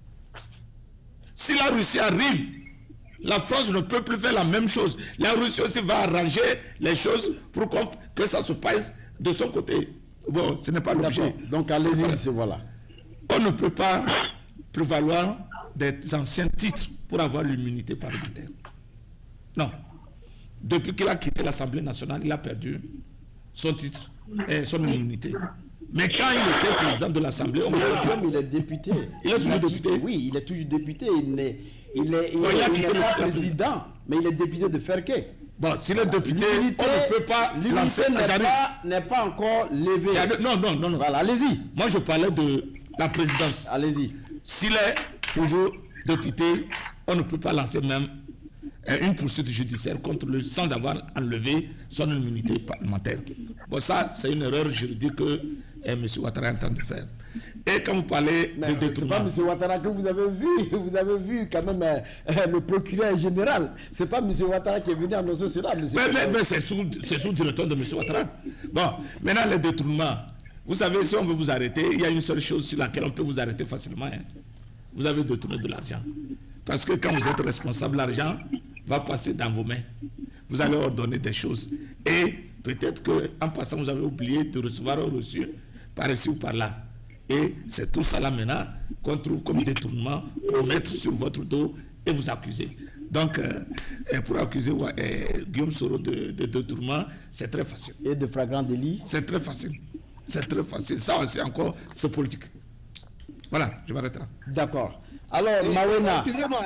Si la Russie arrive, la France ne peut plus faire la même chose. La Russie aussi va arranger les choses pour que ça se passe de son côté. Bon, ce n'est pas l'objet. Donc, allez-y, voilà. On ne peut pas prévaloir des anciens titres pour avoir l'immunité parlementaire. Non. Depuis qu'il a quitté l'Assemblée nationale, il a perdu son titre et son immunité. Mais quand il était président de l'Assemblée, on... il est député. Il est toujours il député. Oui, il est toujours député. Il n'est il est, il, il il pas président, mais il est député de Ferké. Bon, s'il est député, on ne peut pas lancer. N'est pas encore levé. Non, non, non, non. Voilà, allez-y. Moi, je parlais de la présidence. Allez-y. S'il est toujours député, on ne peut pas lancer même une poursuite judiciaire contre lui sans avoir enlevé son immunité parlementaire. Bon, ça, c'est une erreur juridique que eh, M. Ouattara est en train de faire. Et quand vous parlez mais de détournement... Ce n'est pas M. Ouattara que vous avez vu. Vous avez vu quand même euh, le procureur général. Ce n'est pas M. Ouattara qui est venu annoncer cela. Mais, mais, mais c'est sous, sous directeur de M. Ouattara. Bon, maintenant les détournements. Vous savez, si on veut vous arrêter, il y a une seule chose sur laquelle on peut vous arrêter facilement. Hein. Vous avez détourné de l'argent. Parce que quand vous êtes responsable, l'argent va passer dans vos mains. Vous allez ordonner des choses. Et peut-être qu'en passant, vous avez oublié de recevoir un reçu par ici ou par là. Et c'est tout ça là maintenant qu'on trouve comme détournement pour mettre sur votre dos et vous accuser. Donc, euh, pour accuser euh, Guillaume Soro de, de détournement, c'est très facile. Et de flagrant délit? C'est très facile. C'est très facile. Ça aussi encore, c'est politique. Voilà, je m'arrête là. D'accord. Alors, Mawena. Excusez-moi.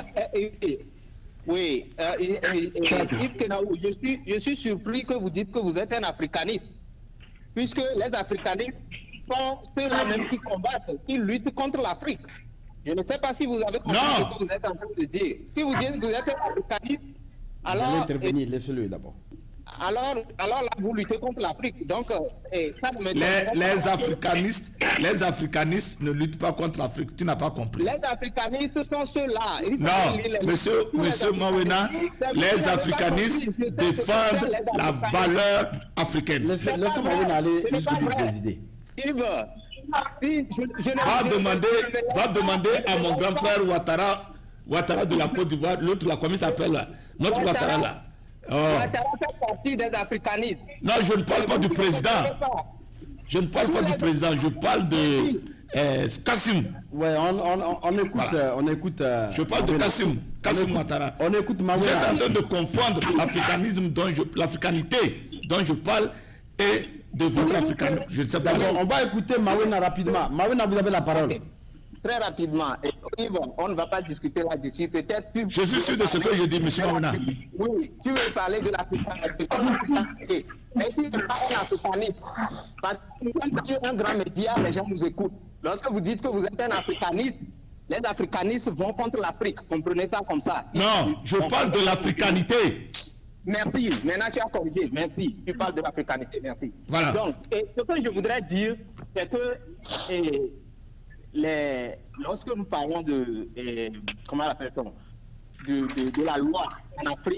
Oui, euh, Yves Kenaou, je suis, je suis surpris que vous dites que vous êtes un africaniste. Puisque les africanistes sont ceux-là même qui combattent, qui luttent contre l'Afrique. Je ne sais pas si vous avez compris ce que vous êtes en train de dire. Si vous dites que vous êtes un africaniste, alors... Vous allez intervenir, laissez-le d'abord. Alors, alors là, vous luttez contre l'Afrique. Donc, eh, ça me les, les, africanistes, les africanistes ne luttent pas contre l'Afrique. Tu n'as pas compris. Les africanistes sont ceux-là. Non, les, monsieur, monsieur Mawena, les africanistes défendent la valeur africaine. Laissez Mawena aller jusqu'au bout de ses idées. Yves, si je, je va, demander, va demander à mon grand frère Ouattara, Ouattara de la Côte d'Ivoire, l'autre là, comment il s'appelle, notre Ouattara là. Oh. Ouattara fait partie des africanistes. Non, je ne parle pas du président. Je ne parle pas du président, je parle de euh, Kassim. Oui, on, on, on écoute. Voilà. On écoute euh, je parle Mawena. de Kassim, Kassim Ouattara. On écoute Mawena. Vous êtes en train de confondre l'africanisme, l'africanité dont je parle et de votre africanisme. Je ne sais pas. D'accord, on va écouter Mawena rapidement. Mawena, vous avez la parole. Okay. Très rapidement, et Yves, on ne va pas discuter là-dessus. Peut-être tu je suis sûr de ce que je dis, M. Mawena. Oui, tu veux parler de l'africanité. Mais tu ne pas un africaniste. Parce que quand tu es un grand média, les gens nous écoutent. Lorsque vous dites que vous êtes un africaniste, les africanistes vont contre l'Afrique. Comprenez ça comme ça. Non, je Donc, parle de l'africanité. Merci. Maintenant, tu as corrigé. Merci. Tu parles de l'africanité. Merci. Voilà. Donc, et ce que je voudrais dire, c'est que et, les, lorsque nous parlons de, et, comment l'appelle-t-on, de, de, de la loi en Afrique,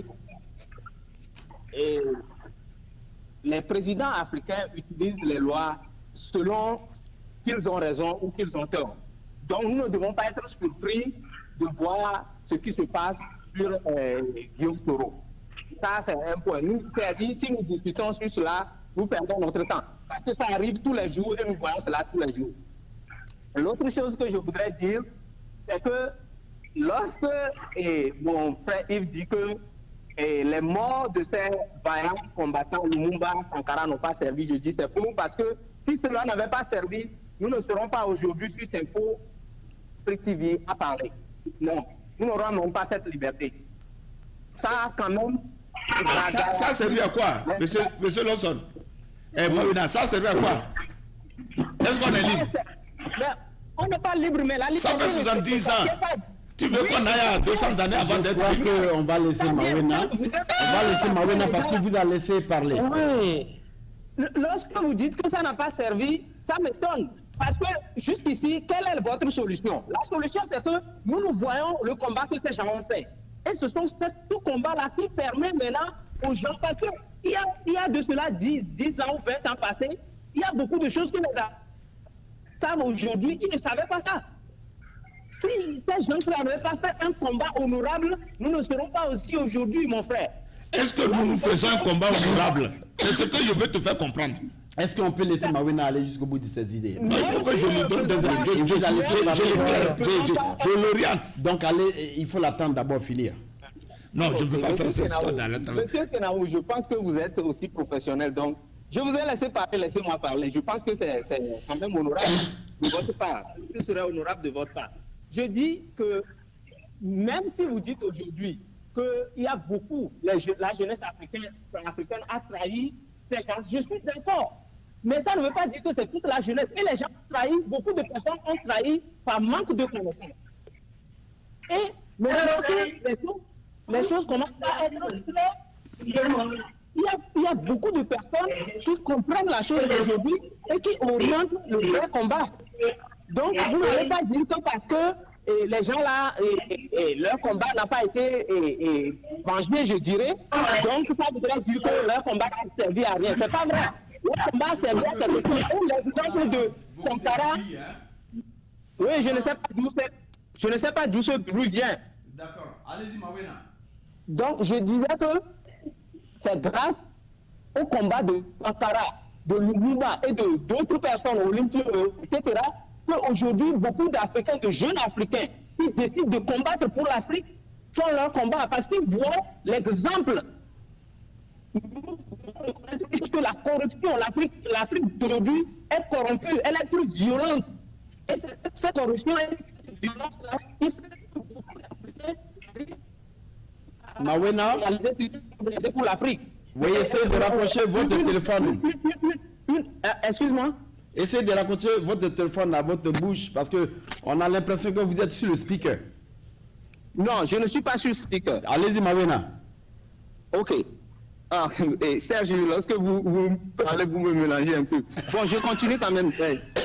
et les présidents africains utilisent les lois selon qu'ils ont raison ou qu'ils ont tort. Donc nous ne devons pas être surpris de voir ce qui se passe sur euh, Guillaume Soro. Ça, c'est un point. Nous, c'est-à-dire, si nous discutons sur cela, nous perdons notre temps. Parce que ça arrive tous les jours et nous voyons cela tous les jours. L'autre chose que je voudrais dire, c'est que lorsque et mon frère Yves dit que et les morts de ces vaillants combattants Lumumba, Sankara n'ont pas servi, je dis c'est faux, parce que si cela n'avait pas servi, nous ne serons pas aujourd'hui sur Info T V à parler. Non, nous n'aurons même pas cette liberté. Ça, quand même... Ça, ça servait à quoi, monsieur, monsieur Lawson? Eh, Mawina, ça servait à quoi? Est-ce qu'on est libre? Mais on n'est pas libre, mais la liberté... Ça fait soixante-dix ans. Tu veux qu'on aille à deux cents années avant d'être libre? Je crois qu'on va laisser Mawina. On va laisser Mawina parce qu'il vous a laissé parler. Oui. Lorsque vous dites que ça n'a pas servi, ça m'étonne. Parce que jusqu'ici, quelle est votre solution? La solution, c'est que nous, nous voyons le combat que ces gens ont fait. Et ce sont tout combat-là qui permet maintenant aux gens, parce qu'il y a, il y a de cela dix, dix ans ou vingt ans passés, il y a beaucoup de choses que les gens savent aujourd'hui, ils ne savaient pas ça. Si ces gens-là n'avaient pas fait un combat honorable, nous ne serons pas aussi aujourd'hui, mon frère. Est-ce que nous nous faisons un combat honorable? C'est ce que je veux te faire comprendre. Est-ce qu'on peut laisser Mawina aller jusqu'au bout de ses idées? Non, il faut que je lui donne des arguments. Je, je l'oriente. Donc, allez, il faut l'attendre d'abord finir. Non, je ne veux pas faire cette histoire dans le temps. Monsieur Kenaou, je pense que vous êtes aussi professionnel, donc je vous ai laissé parler, laissez-moi parler. Je pense que c'est quand même honorable de votre part. Ce serait honorable de votre part. Je dis que même si vous dites aujourd'hui qu'il y a beaucoup, la jeunesse africaine, africaine a trahi ces gens, je suis d'accord. Mais ça ne veut pas dire que c'est toute la jeunesse. Et les gens ont trahi, beaucoup de personnes ont trahi par manque de connaissances. Et maintenant que les choses, les choses commencent à être claires, il y, a, il y a beaucoup de personnes qui comprennent la chose aujourd'hui et qui orientent le vrai combat. Donc, vous n'allez pas dire que parce que et les gens là, et, et, et leur combat n'a pas été et, et, vengé, je dirais, donc ça voudrait dire que leur combat n'a servi à rien. C'est pas vrai. Leur combat a servi à quelque chose. L'exemple de Sankara, oui, je ne sais pas d'où c'est, je ne sais pas d'où ce bruit vient. D'accord. Allez-y, Mawina. Donc, je disais que c'est grâce au combat de Sankara, de Lumumba et de d'autres personnes, Olympiques, et cetera, qu'aujourd'hui, beaucoup d'Africains, de jeunes Africains, qui décident de combattre pour l'Afrique, font leur combat parce qu'ils voient l'exemple que la corruption, l'Afrique d'aujourd'hui est corrompue, elle est plus violente. Et cette corruption, cette violence-là, il fait que beaucoup d'Africains Mawina, pour l'Afrique. Oui, essayez de rapprocher votre téléphone. Excuse-moi. Essayez de raccrocher votre téléphone à votre bouche parce qu'on a l'impression que vous êtes sur le speaker. Non, je ne suis pas sur le speaker. Allez-y, Mawina. Ok. Ah, et Serge, lorsque vous, vous parlez, vous me mélangez un peu. Bon, je continue quand même.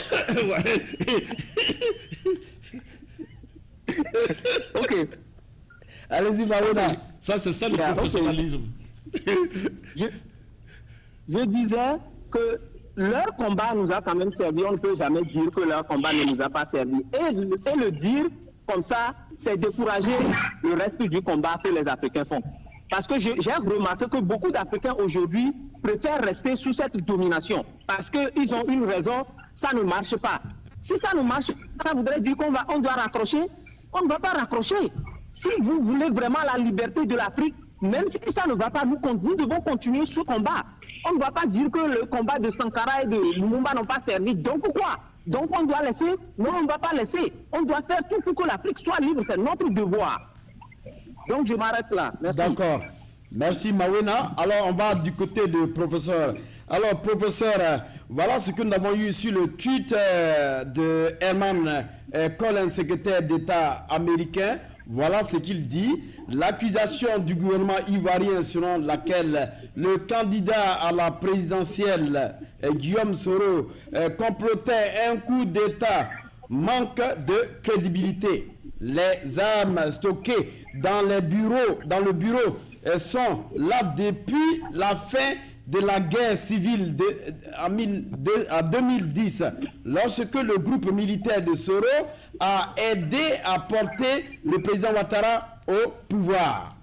Ok. Allez-y, Mawina. Ça, c'est ça le professionnalisme. je, je disais que leur combat nous a quand même servi. On ne peut jamais dire que leur combat ne nous a pas servi. Et, et le dire comme ça, c'est décourager le reste du combat que les Africains font. Parce que j'ai remarqué que beaucoup d'Africains aujourd'hui préfèrent rester sous cette domination. Parce qu'ils ont une raison, ça ne marche pas. Si ça ne marche pas, ça voudrait dire qu'on va, on doit raccrocher. On ne va pas raccrocher. Si vous voulez vraiment la liberté de l'Afrique, même si ça ne va pas, nous, nous devons continuer ce combat. On ne va pas dire que le combat de Sankara et de Lumumba n'ont pas servi. Donc quoi? Donc on doit laisser? Non, on ne va pas laisser. On doit faire tout pour que l'Afrique soit libre. C'est notre devoir. Donc je m'arrête là. Merci. D'accord. Merci Mawina. Alors on va du côté du professeur. Alors professeur, voilà ce que nous avons eu sur le tweet euh, de Herman euh, Collins, secrétaire d'État américain. Voilà ce qu'il dit. L'accusation du gouvernement ivoirien selon laquelle le candidat à la présidentielle, euh, Guillaume Soro, euh, complotait un coup d'État manque de crédibilité. Les armes stockées dans les bureaux, dans le bureau, elles sont là depuis la fin de la guerre civile de, en, mille, de, en deux mille dix, lorsque le groupe militaire de Soro a aidé à porter le président Ouattara au pouvoir.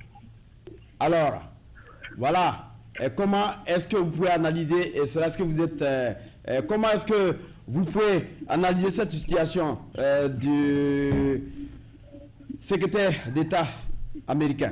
Alors, voilà. Et comment est-ce que vous pouvez analyser cela? Est-ce que vous êtes... Euh, euh, comment est-ce que vous pouvez analyser cette situation euh, du secrétaire d'État américain?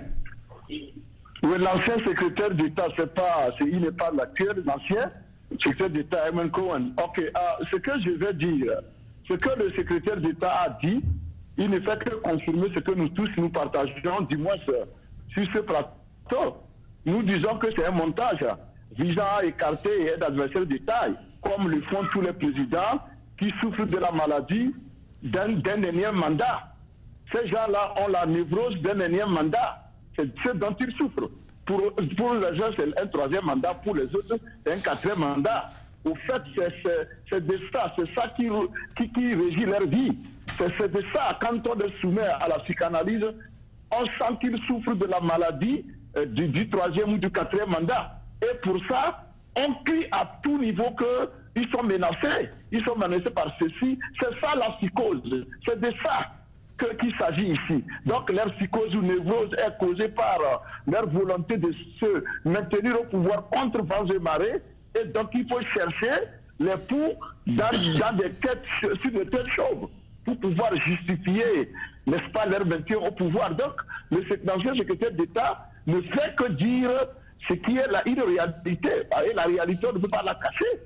Oui, l'ancien secrétaire d'État, c'est pas, il n'est pas l'actuel, l'ancien secrétaire d'État Eamon Cohen. Ok, uh, ce que je vais dire, ce que le secrétaire d'État a dit, il ne fait que confirmer ce que nous tous nous partageons, du moins sur ce plateau. Nous disons que c'est un montage visant à écarter un adversaire de taille, comme le font tous les présidents qui souffrent de la maladie d'un énième mandat. Ces gens-là ont la névrose d'un énième mandat. C'est ce dont ils souffrent. Pour, pour les uns, c'est un troisième mandat. Pour les autres, c'est un quatrième mandat. Au fait, c'est de ça, c'est ça qui, qui, qui régit leur vie. C'est de ça, quand on les soumet à la psychanalyse, on sent qu'ils souffrent de la maladie euh, du, du troisième ou du quatrième mandat. Et pour ça, on crie à tout niveau qu'ils sont menacés. Ils sont menacés par ceci. C'est ça la psychose. C'est de ça qu'il s'agit ici. Donc leur psychose ou névrose est causée par euh, leur volonté de se maintenir au pouvoir contre vents et marées. Et donc il faut chercher les poux dans, dans des têtes, sur des têtes chauves pour pouvoir justifier, n'est-ce pas, leur maintien au pouvoir. Donc l'ancien secrétaire d'État ne fait que dire ce qui est la, une réalité. Et la réalité, on ne peut pas la cacher.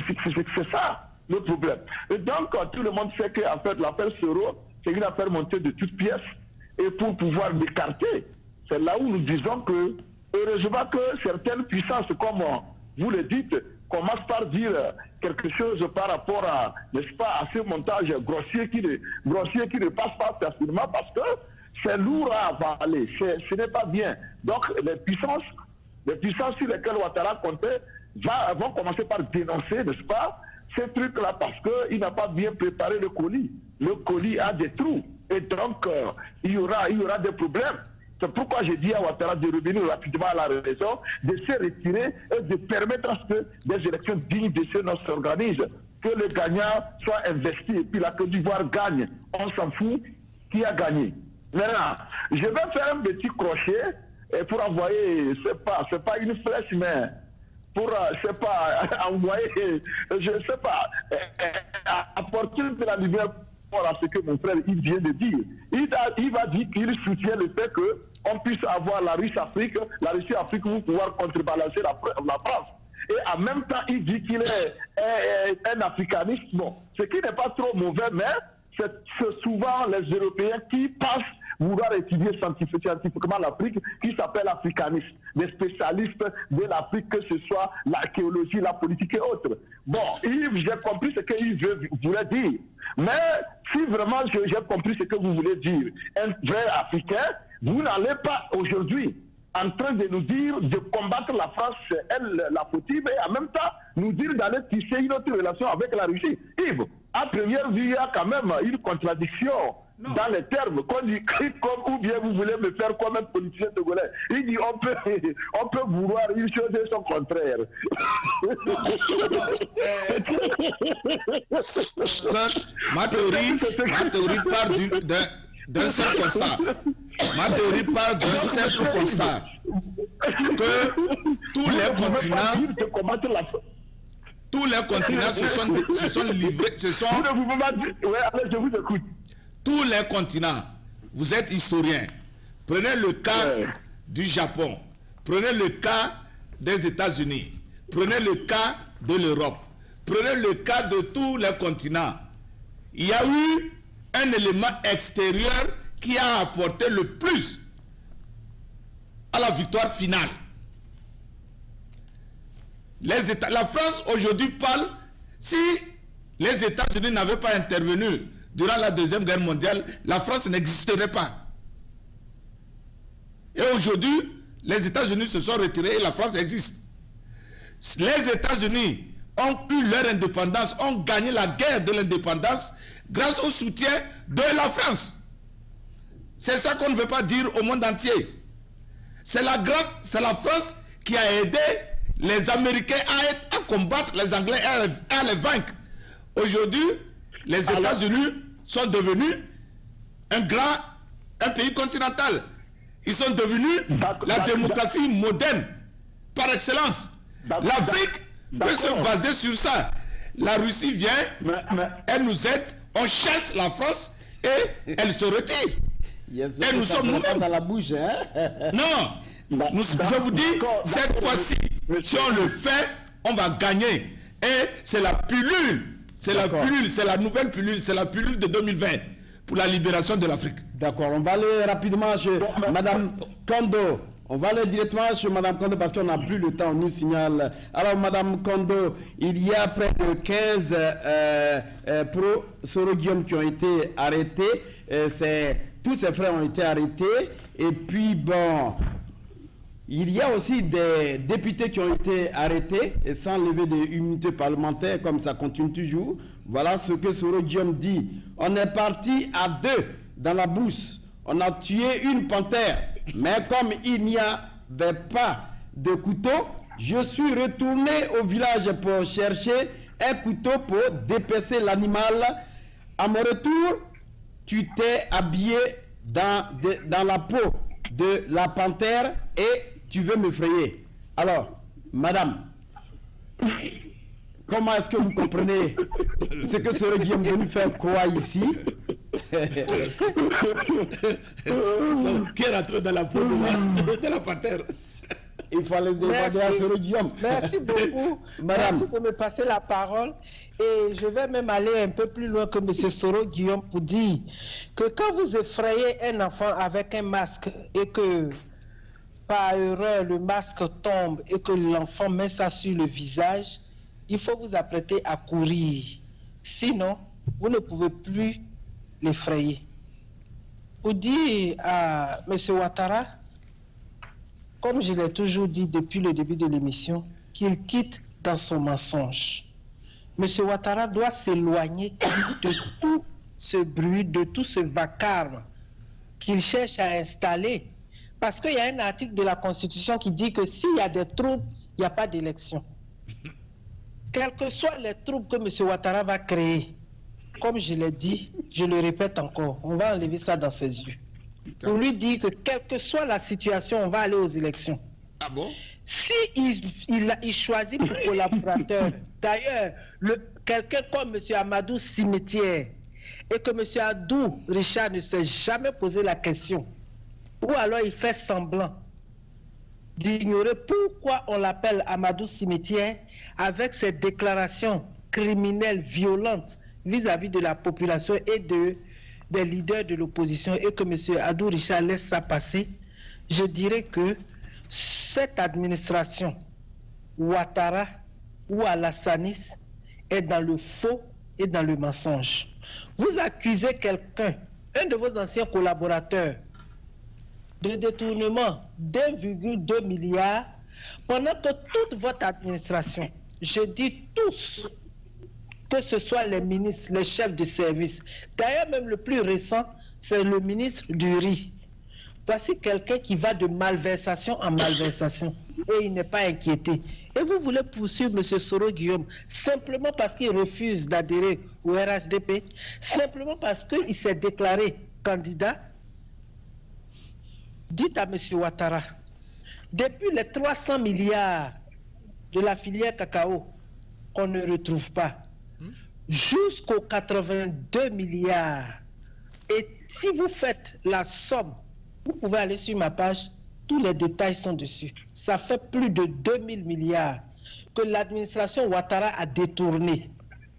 C'est ça le problème. Et donc tout le monde sait qu'en fait l'affaire Soro, c'est une affaire montée de toutes pièces. Et pour pouvoir l'écarter, c'est là où nous disons que, heureusement que certaines puissances, comme vous le dites, commencent par dire quelque chose par rapport à, n'est-ce pas, à ce montage grossier qui ne, grossier qui ne passe pas facilement parce que c'est lourd à avaler, ce n'est pas bien. Donc les puissances, les puissances sur lesquelles Ouattara comptait va, vont commencer par dénoncer, n'est-ce pas, ces trucs-là parce qu'il n'a pas bien préparé le colis. Le colis a des trous. Et donc, euh, il, y aura, il y aura des problèmes. C'est pourquoi j'ai dit à Ouattara de revenir rapidement à la raison, de se retirer et de permettre à ce que des élections dignes de ce nom s'organisent. Que le gagnant soit investi et puis la Côte d'Ivoire gagne. On s'en fout qui a gagné. Maintenant, je vais faire un petit crochet et pour envoyer, c'est pas, c'est pas une flèche, mais pour, je sais pas, envoyer, je ne sais pas, apporter de la lumière à ce que mon frère il vient de dire. Il, a, il va dire qu'il soutient le fait qu'on puisse avoir la Russie-Afrique, la Russie-Afrique pour pouvoir contrebalancer la, la France. Et en même temps, il dit qu'il est, est, est un africaniste. Bon, ce qui n'est pas trop mauvais, mais c'est souvent les Européens qui pensent vouloir étudier scientifiquement l'Afrique, qui s'appelle africaniste, des spécialistes de l'Afrique, que ce soit l'archéologie, la politique et autres. Bon, j'ai compris ce qu'il voulait dire. Mais si vraiment j'ai compris ce que vous voulez dire, un vrai Africain, vous n'allez pas aujourd'hui en train de nous dire de combattre la France, c'est elle la fautive, et en même temps nous dire d'aller tisser une autre relation avec la Russie. Yves, à première vue, il y a quand même une contradiction. Non. Dans les termes, qu'on dit comme ou bien vous voulez me faire comme un politicien togolais. Il dit on peut, on peut vouloir une chose et son contraire. ma théorie, ma théorie part d'un seul constat. Ma théorie part d'un simple constat. Que tous les continents, tous les continents se sont, se sont livrés, se sont... Ouais, allez, je vous écoute. Tous les continents, vous êtes historien, prenez le cas ouais. du Japon, prenez le cas des États-Unis, prenez le cas de l'Europe, prenez le cas de tous les continents. Il y a eu un élément extérieur qui a apporté le plus à la victoire finale. Les États, la France aujourd'hui parle, si les États-Unis n'avaient pas intervenu durant la Deuxième Guerre mondiale, la France n'existerait pas. Et aujourd'hui, les États-Unis se sont retirés et la France existe. Les États-Unis ont eu leur indépendance, ont gagné la guerre de l'indépendance grâce au soutien de la France. C'est ça qu'on ne veut pas dire au monde entier. C'est la grâce, c'est la France qui a aidé les Américains à, à combattre les Anglais et à, à les vaincre. Aujourd'hui, les États-Unis sont devenus un grand, un pays continental. Ils sont devenus la démocratie moderne par excellence. L'Afrique peut se baser sur ça. La Russie vient, elle nous aide, on chasse la France et elle se retire. Yes, et nous sommes nous-mêmes dans la bouche. Hein? Non, nous, je vous dis, cette fois-ci, si on le fait, on va gagner. Et c'est la pilule, c'est la pilule, c'est la nouvelle pilule, c'est la pilule de deux mille vingt pour la libération de l'Afrique. D'accord, on va aller rapidement chez Madame Kondo. On va aller directement chez Madame Kondo parce qu'on n'a plus le temps, on nous signale. Alors Madame Kondo, il y a près de quinze euh, euh, pro-Soro-Guillaume qui ont été arrêtés. Euh, tous ces frères ont été arrêtés. Et puis bon, il y a aussi des députés qui ont été arrêtés et sans lever d'immunité parlementaire, comme ça continue toujours. Voilà ce que Soro-Guillaume dit. On est parti à deux dans la brousse. On a tué une panthère. Mais comme il n'y avait pas de couteau, je suis retourné au village pour chercher un couteau pour dépecer l'animal. À mon retour, tu t'es habillé dans, de, dans la peau de la panthère et tu veux m'effrayer. Alors, madame, comment est-ce que vous comprenez ce que Soro Guillaume est venu faire quoi ici? Donc, qui est rentré dans la peau de la, de la panthère? Il faut aller demander à Soro Guillaume. Merci beaucoup. Madame. Merci pour me passer la parole. Et je vais même aller un peu plus loin que M. Soro Guillaume pour dire que quand vous effrayez un enfant avec un masque et que par erreur le masque tombe et que l'enfant met ça sur le visage, il faut vous apprêter à courir. Sinon, vous ne pouvez plus l'effrayer. Pour dire à M. Ouattara, comme je l'ai toujours dit depuis le début de l'émission, qu'il quitte dans son mensonge. M. Ouattara doit s'éloigner de tout ce bruit, de tout ce vacarme qu'il cherche à installer. Parce qu'il y a un article de la Constitution qui dit que s'il y a des troubles, il n'y a pas d'élection. Quels que soient les troubles que M. Ouattara va créer, comme je l'ai dit, je le répète encore, on va enlever ça dans ses yeux. Pour lui dire que quelle que soit la situation, on va aller aux élections. Ah bon? Si il, il, il choisit pour collaborateur, d'ailleurs, quelqu'un comme M. Amadou Cimetière, et que M. Adou Richard ne s'est jamais posé la question, ou alors il fait semblant d'ignorer pourquoi on l'appelle Amadou Cimetière avec ses déclarations criminelles violentes vis-à-vis de la population et de, des leaders de l'opposition, et que M. Adou Richard laisse ça passer, je dirais que cette administration, Ouattara ou Alassanis, est dans le faux et dans le mensonge. Vous accusez quelqu'un, un de vos anciens collaborateurs, de détournement d'un virgule deux milliard, pendant que toute votre administration, je dis tous, que ce soit les ministres, les chefs de service, d'ailleurs même le plus récent, c'est le ministre du riz. Voici quelqu'un qui va de malversation en malversation et il n'est pas inquiété. Et vous voulez poursuivre M. Soro Guillaume simplement parce qu'il refuse d'adhérer au R H D P, simplement parce qu'il s'est déclaré candidat. Dites à M. Ouattara, depuis les trois cents milliards de la filière cacao qu'on ne retrouve pas, jusqu'aux quatre-vingt-deux milliards, et si vous faites la somme, vous pouvez aller sur ma page, tous les détails sont dessus. Ça fait plus de deux mille milliards que l'administration Ouattara a détourné.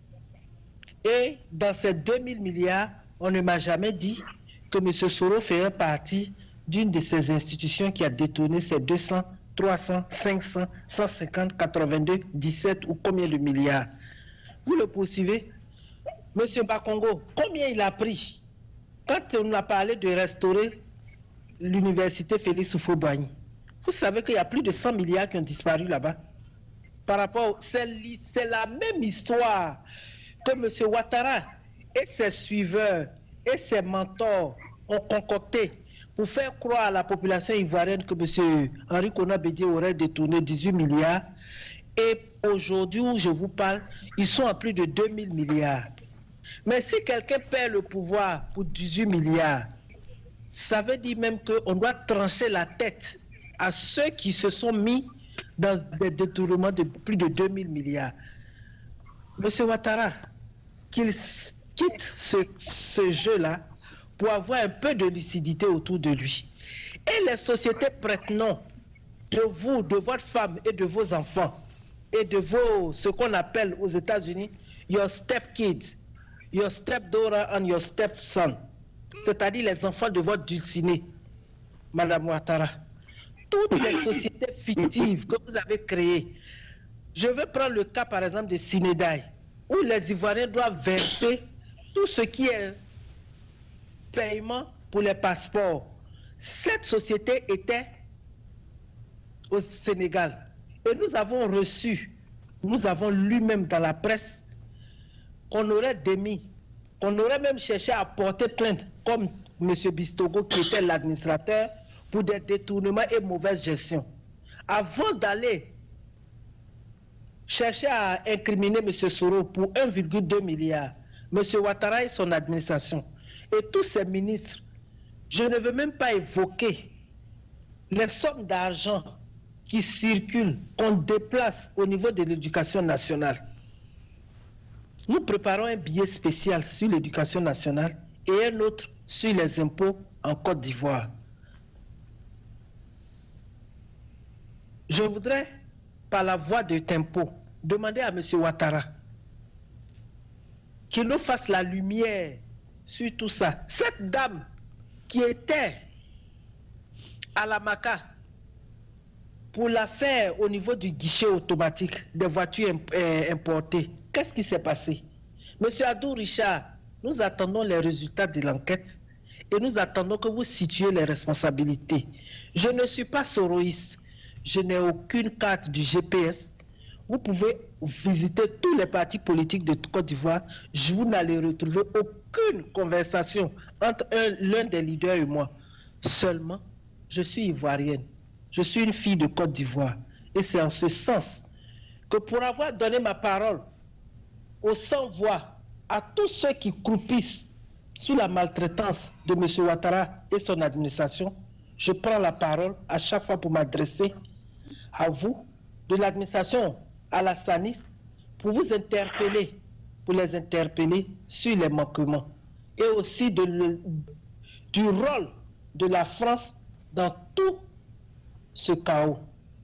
Et dans ces deux mille milliards, on ne m'a jamais dit que M. Soro ferait partie d'une de ces institutions qui a détourné ces deux cents, trois cents, cinq cents, cent cinquante, quatre-vingt-deux, dix-sept ou combien de milliards. Vous le poursuivez. M. Bakongo, combien il a pris quand on a parlé de restaurer l'université Félix Houphouët-Boigny? Vous savez qu'il y a plus de cent milliards qui ont disparu là-bas. Par rapport, c'est la même histoire que M. Ouattara et ses suiveurs et ses mentors ont concocté pour faire croire à la population ivoirienne que M. Henri Konan Bédié aurait détourné dix-huit milliards. Et aujourd'hui où je vous parle, ils sont à plus de deux mille milliards. Mais si quelqu'un perd le pouvoir pour dix-huit milliards, ça veut dire même qu'on doit trancher la tête à ceux qui se sont mis dans des détournements de plus de deux mille milliards. Monsieur Ouattara, qu'il quitte ce, ce jeu-là pour avoir un peu de lucidité autour de lui. Et les sociétés prêtent nom de vous, de votre femme et de vos enfants et de vos, ce qu'on appelle aux États-Unis, your stepkids, your stepdaughter and your stepson, c'est-à-dire les enfants de votre dulcinée, Madame Ouattara. Toutes les sociétés fictives que vous avez créées, je veux prendre le cas par exemple de Sinédaï, où les Ivoiriens doivent verser tout ce qui est paiement pour les passeports. Cette société était au Sénégal. Et nous avons reçu, nous avons lu même dans la presse qu'on aurait démis, qu'on aurait même cherché à porter plainte, comme M. Bistogo qui était l'administrateur, pour des détournements et mauvaise gestion. Avant d'aller chercher à incriminer M. Soro pour un virgule deux milliard, M. Ouattara et son administration, et tous ses ministres, je ne veux même pas évoquer les sommes d'argent qui circulent, qu'on déplace au niveau de l'éducation nationale. Nous préparons un billet spécial sur l'éducation nationale et un autre sur les impôts en Côte d'Ivoire. Je voudrais, par la voie de Tempo, demander à M. Ouattara qu'il nous fasse la lumière sur tout ça. Cette dame qui était à la Maca pour la faire au niveau du guichet automatique des voitures imp euh, importées, qu'est-ce qui s'est passé? Monsieur Adou Richard, nous attendons les résultats de l'enquête et nous attendons que vous situiez les responsabilités. Je ne suis pas soroïste, je n'ai aucune carte du G P S. Vous pouvez visiter tous les partis politiques de Côte d'Ivoire, vous n'allez retrouver aucune conversation entre l'un des leaders et moi. Seulement, je suis ivoirienne, je suis une fille de Côte d'Ivoire. Et c'est en ce sens que pour avoir donné ma parole aux sans-voix, à tous ceux qui croupissent sous la maltraitance de M. Ouattara et son administration, je prends la parole à chaque fois pour m'adresser à vous, de l'administration à la SANIS, pour vous interpeller, pour les interpeller sur les manquements et aussi de le, du rôle de la France dans tout ce chaos.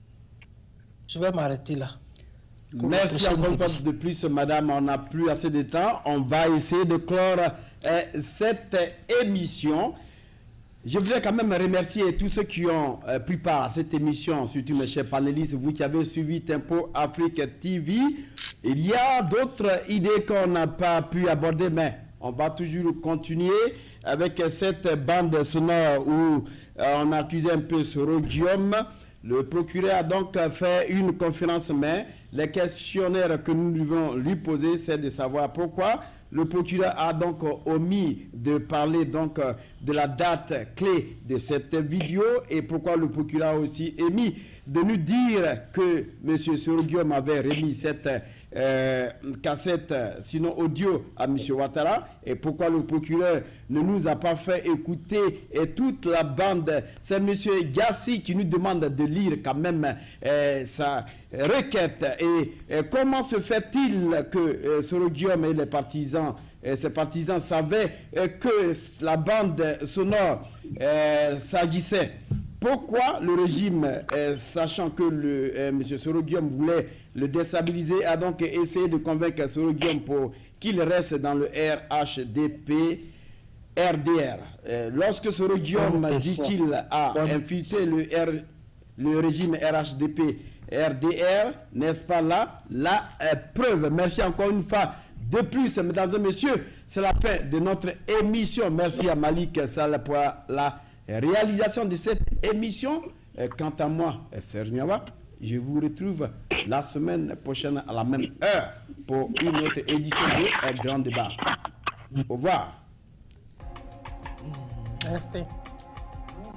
Je vais m'arrêter là. Merci encore une fois de plus, madame. On n'a plus assez de temps. On va essayer de clore euh, cette émission. Je voudrais quand même remercier tous ceux qui ont euh, pris part à cette émission, surtout mes chers panélistes, vous qui avez suivi Tempo Afrique T V. Il y a d'autres idées qu'on n'a pas pu aborder, mais on va toujours continuer avec cette bande sonore où euh, on a accusé un peu Soro Guillaume. Le procureur a donc fait une conférence, mais les questionnaires que nous devons lui poser, c'est de savoir pourquoi le procureur a donc omis de parler donc de la date clé de cette vidéo et pourquoi le procureur a aussi émis de nous dire que M. Soro Guillaume avait remis cette euh, cassette, sinon audio, à M. Ouattara, et pourquoi le procureur ne nous a pas fait écouter et toute la bande. C'est M. Gassi qui nous demande de lire quand même euh, sa requête. Et euh, comment se fait-il que euh, Soro Guillaume et les partisans, euh, ses partisans savaient euh, que la bande sonore euh, s'agissait? Pourquoi le régime, euh, sachant que le, euh, M. Soro Guillaume voulait le déstabiliser, a donc essayé de convaincre Soro Guillaume pour qu'il reste dans le R H D P R D R. Euh, lorsque Soro Guillaume dit qu'il a infiltré le, R, le régime R H D P R D R, n'est-ce pas là la euh, preuve? Merci encore une fois. De plus, mesdames et messieurs, c'est la fin de notre émission. Merci à Malik Sall pour la réalisation de cette émission. Quant à moi, Serge Niawa, je vous retrouve la semaine prochaine à la même heure pour une autre édition de Grand Débat. Au revoir. Merci.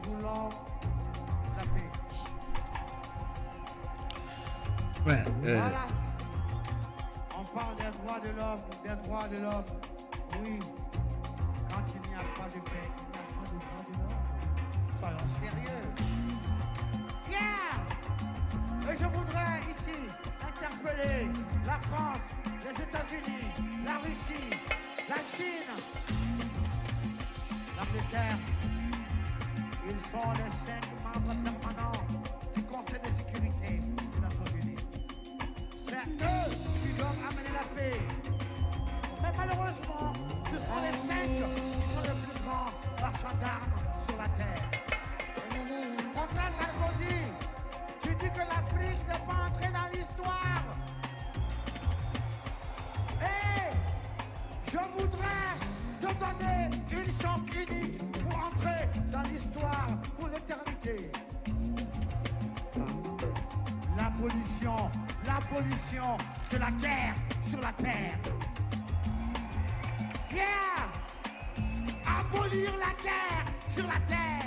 Enfin, euh, Voilà. On parle des droits de l'homme, des droits de l'homme. Oui. Quand il n'y a pas de paix, il n'y a pas de droits de l'homme. Soyons sérieux. Yeah! Et je voudrais ici interpeller la France, les États-Unis, la Russie, la Chine, l'Angleterre. Ils sont les cinq membres permanents du Conseil de sécurité des Nations Unies. C'est eux qui doivent amener la paix. Mais malheureusement, ce sont les cinq qui sont les plus grands marchands d'armes sur la terre. Mon frère Sarkozy, tu dis que l'Afrique n'est pas entrée dans l'histoire. Et je voudrais te donner une chance unique pour entrer dans l'histoire pour l'éternité. L'abolition, l'abolition de la guerre sur la terre. Yeah! Abolir la guerre sur la terre.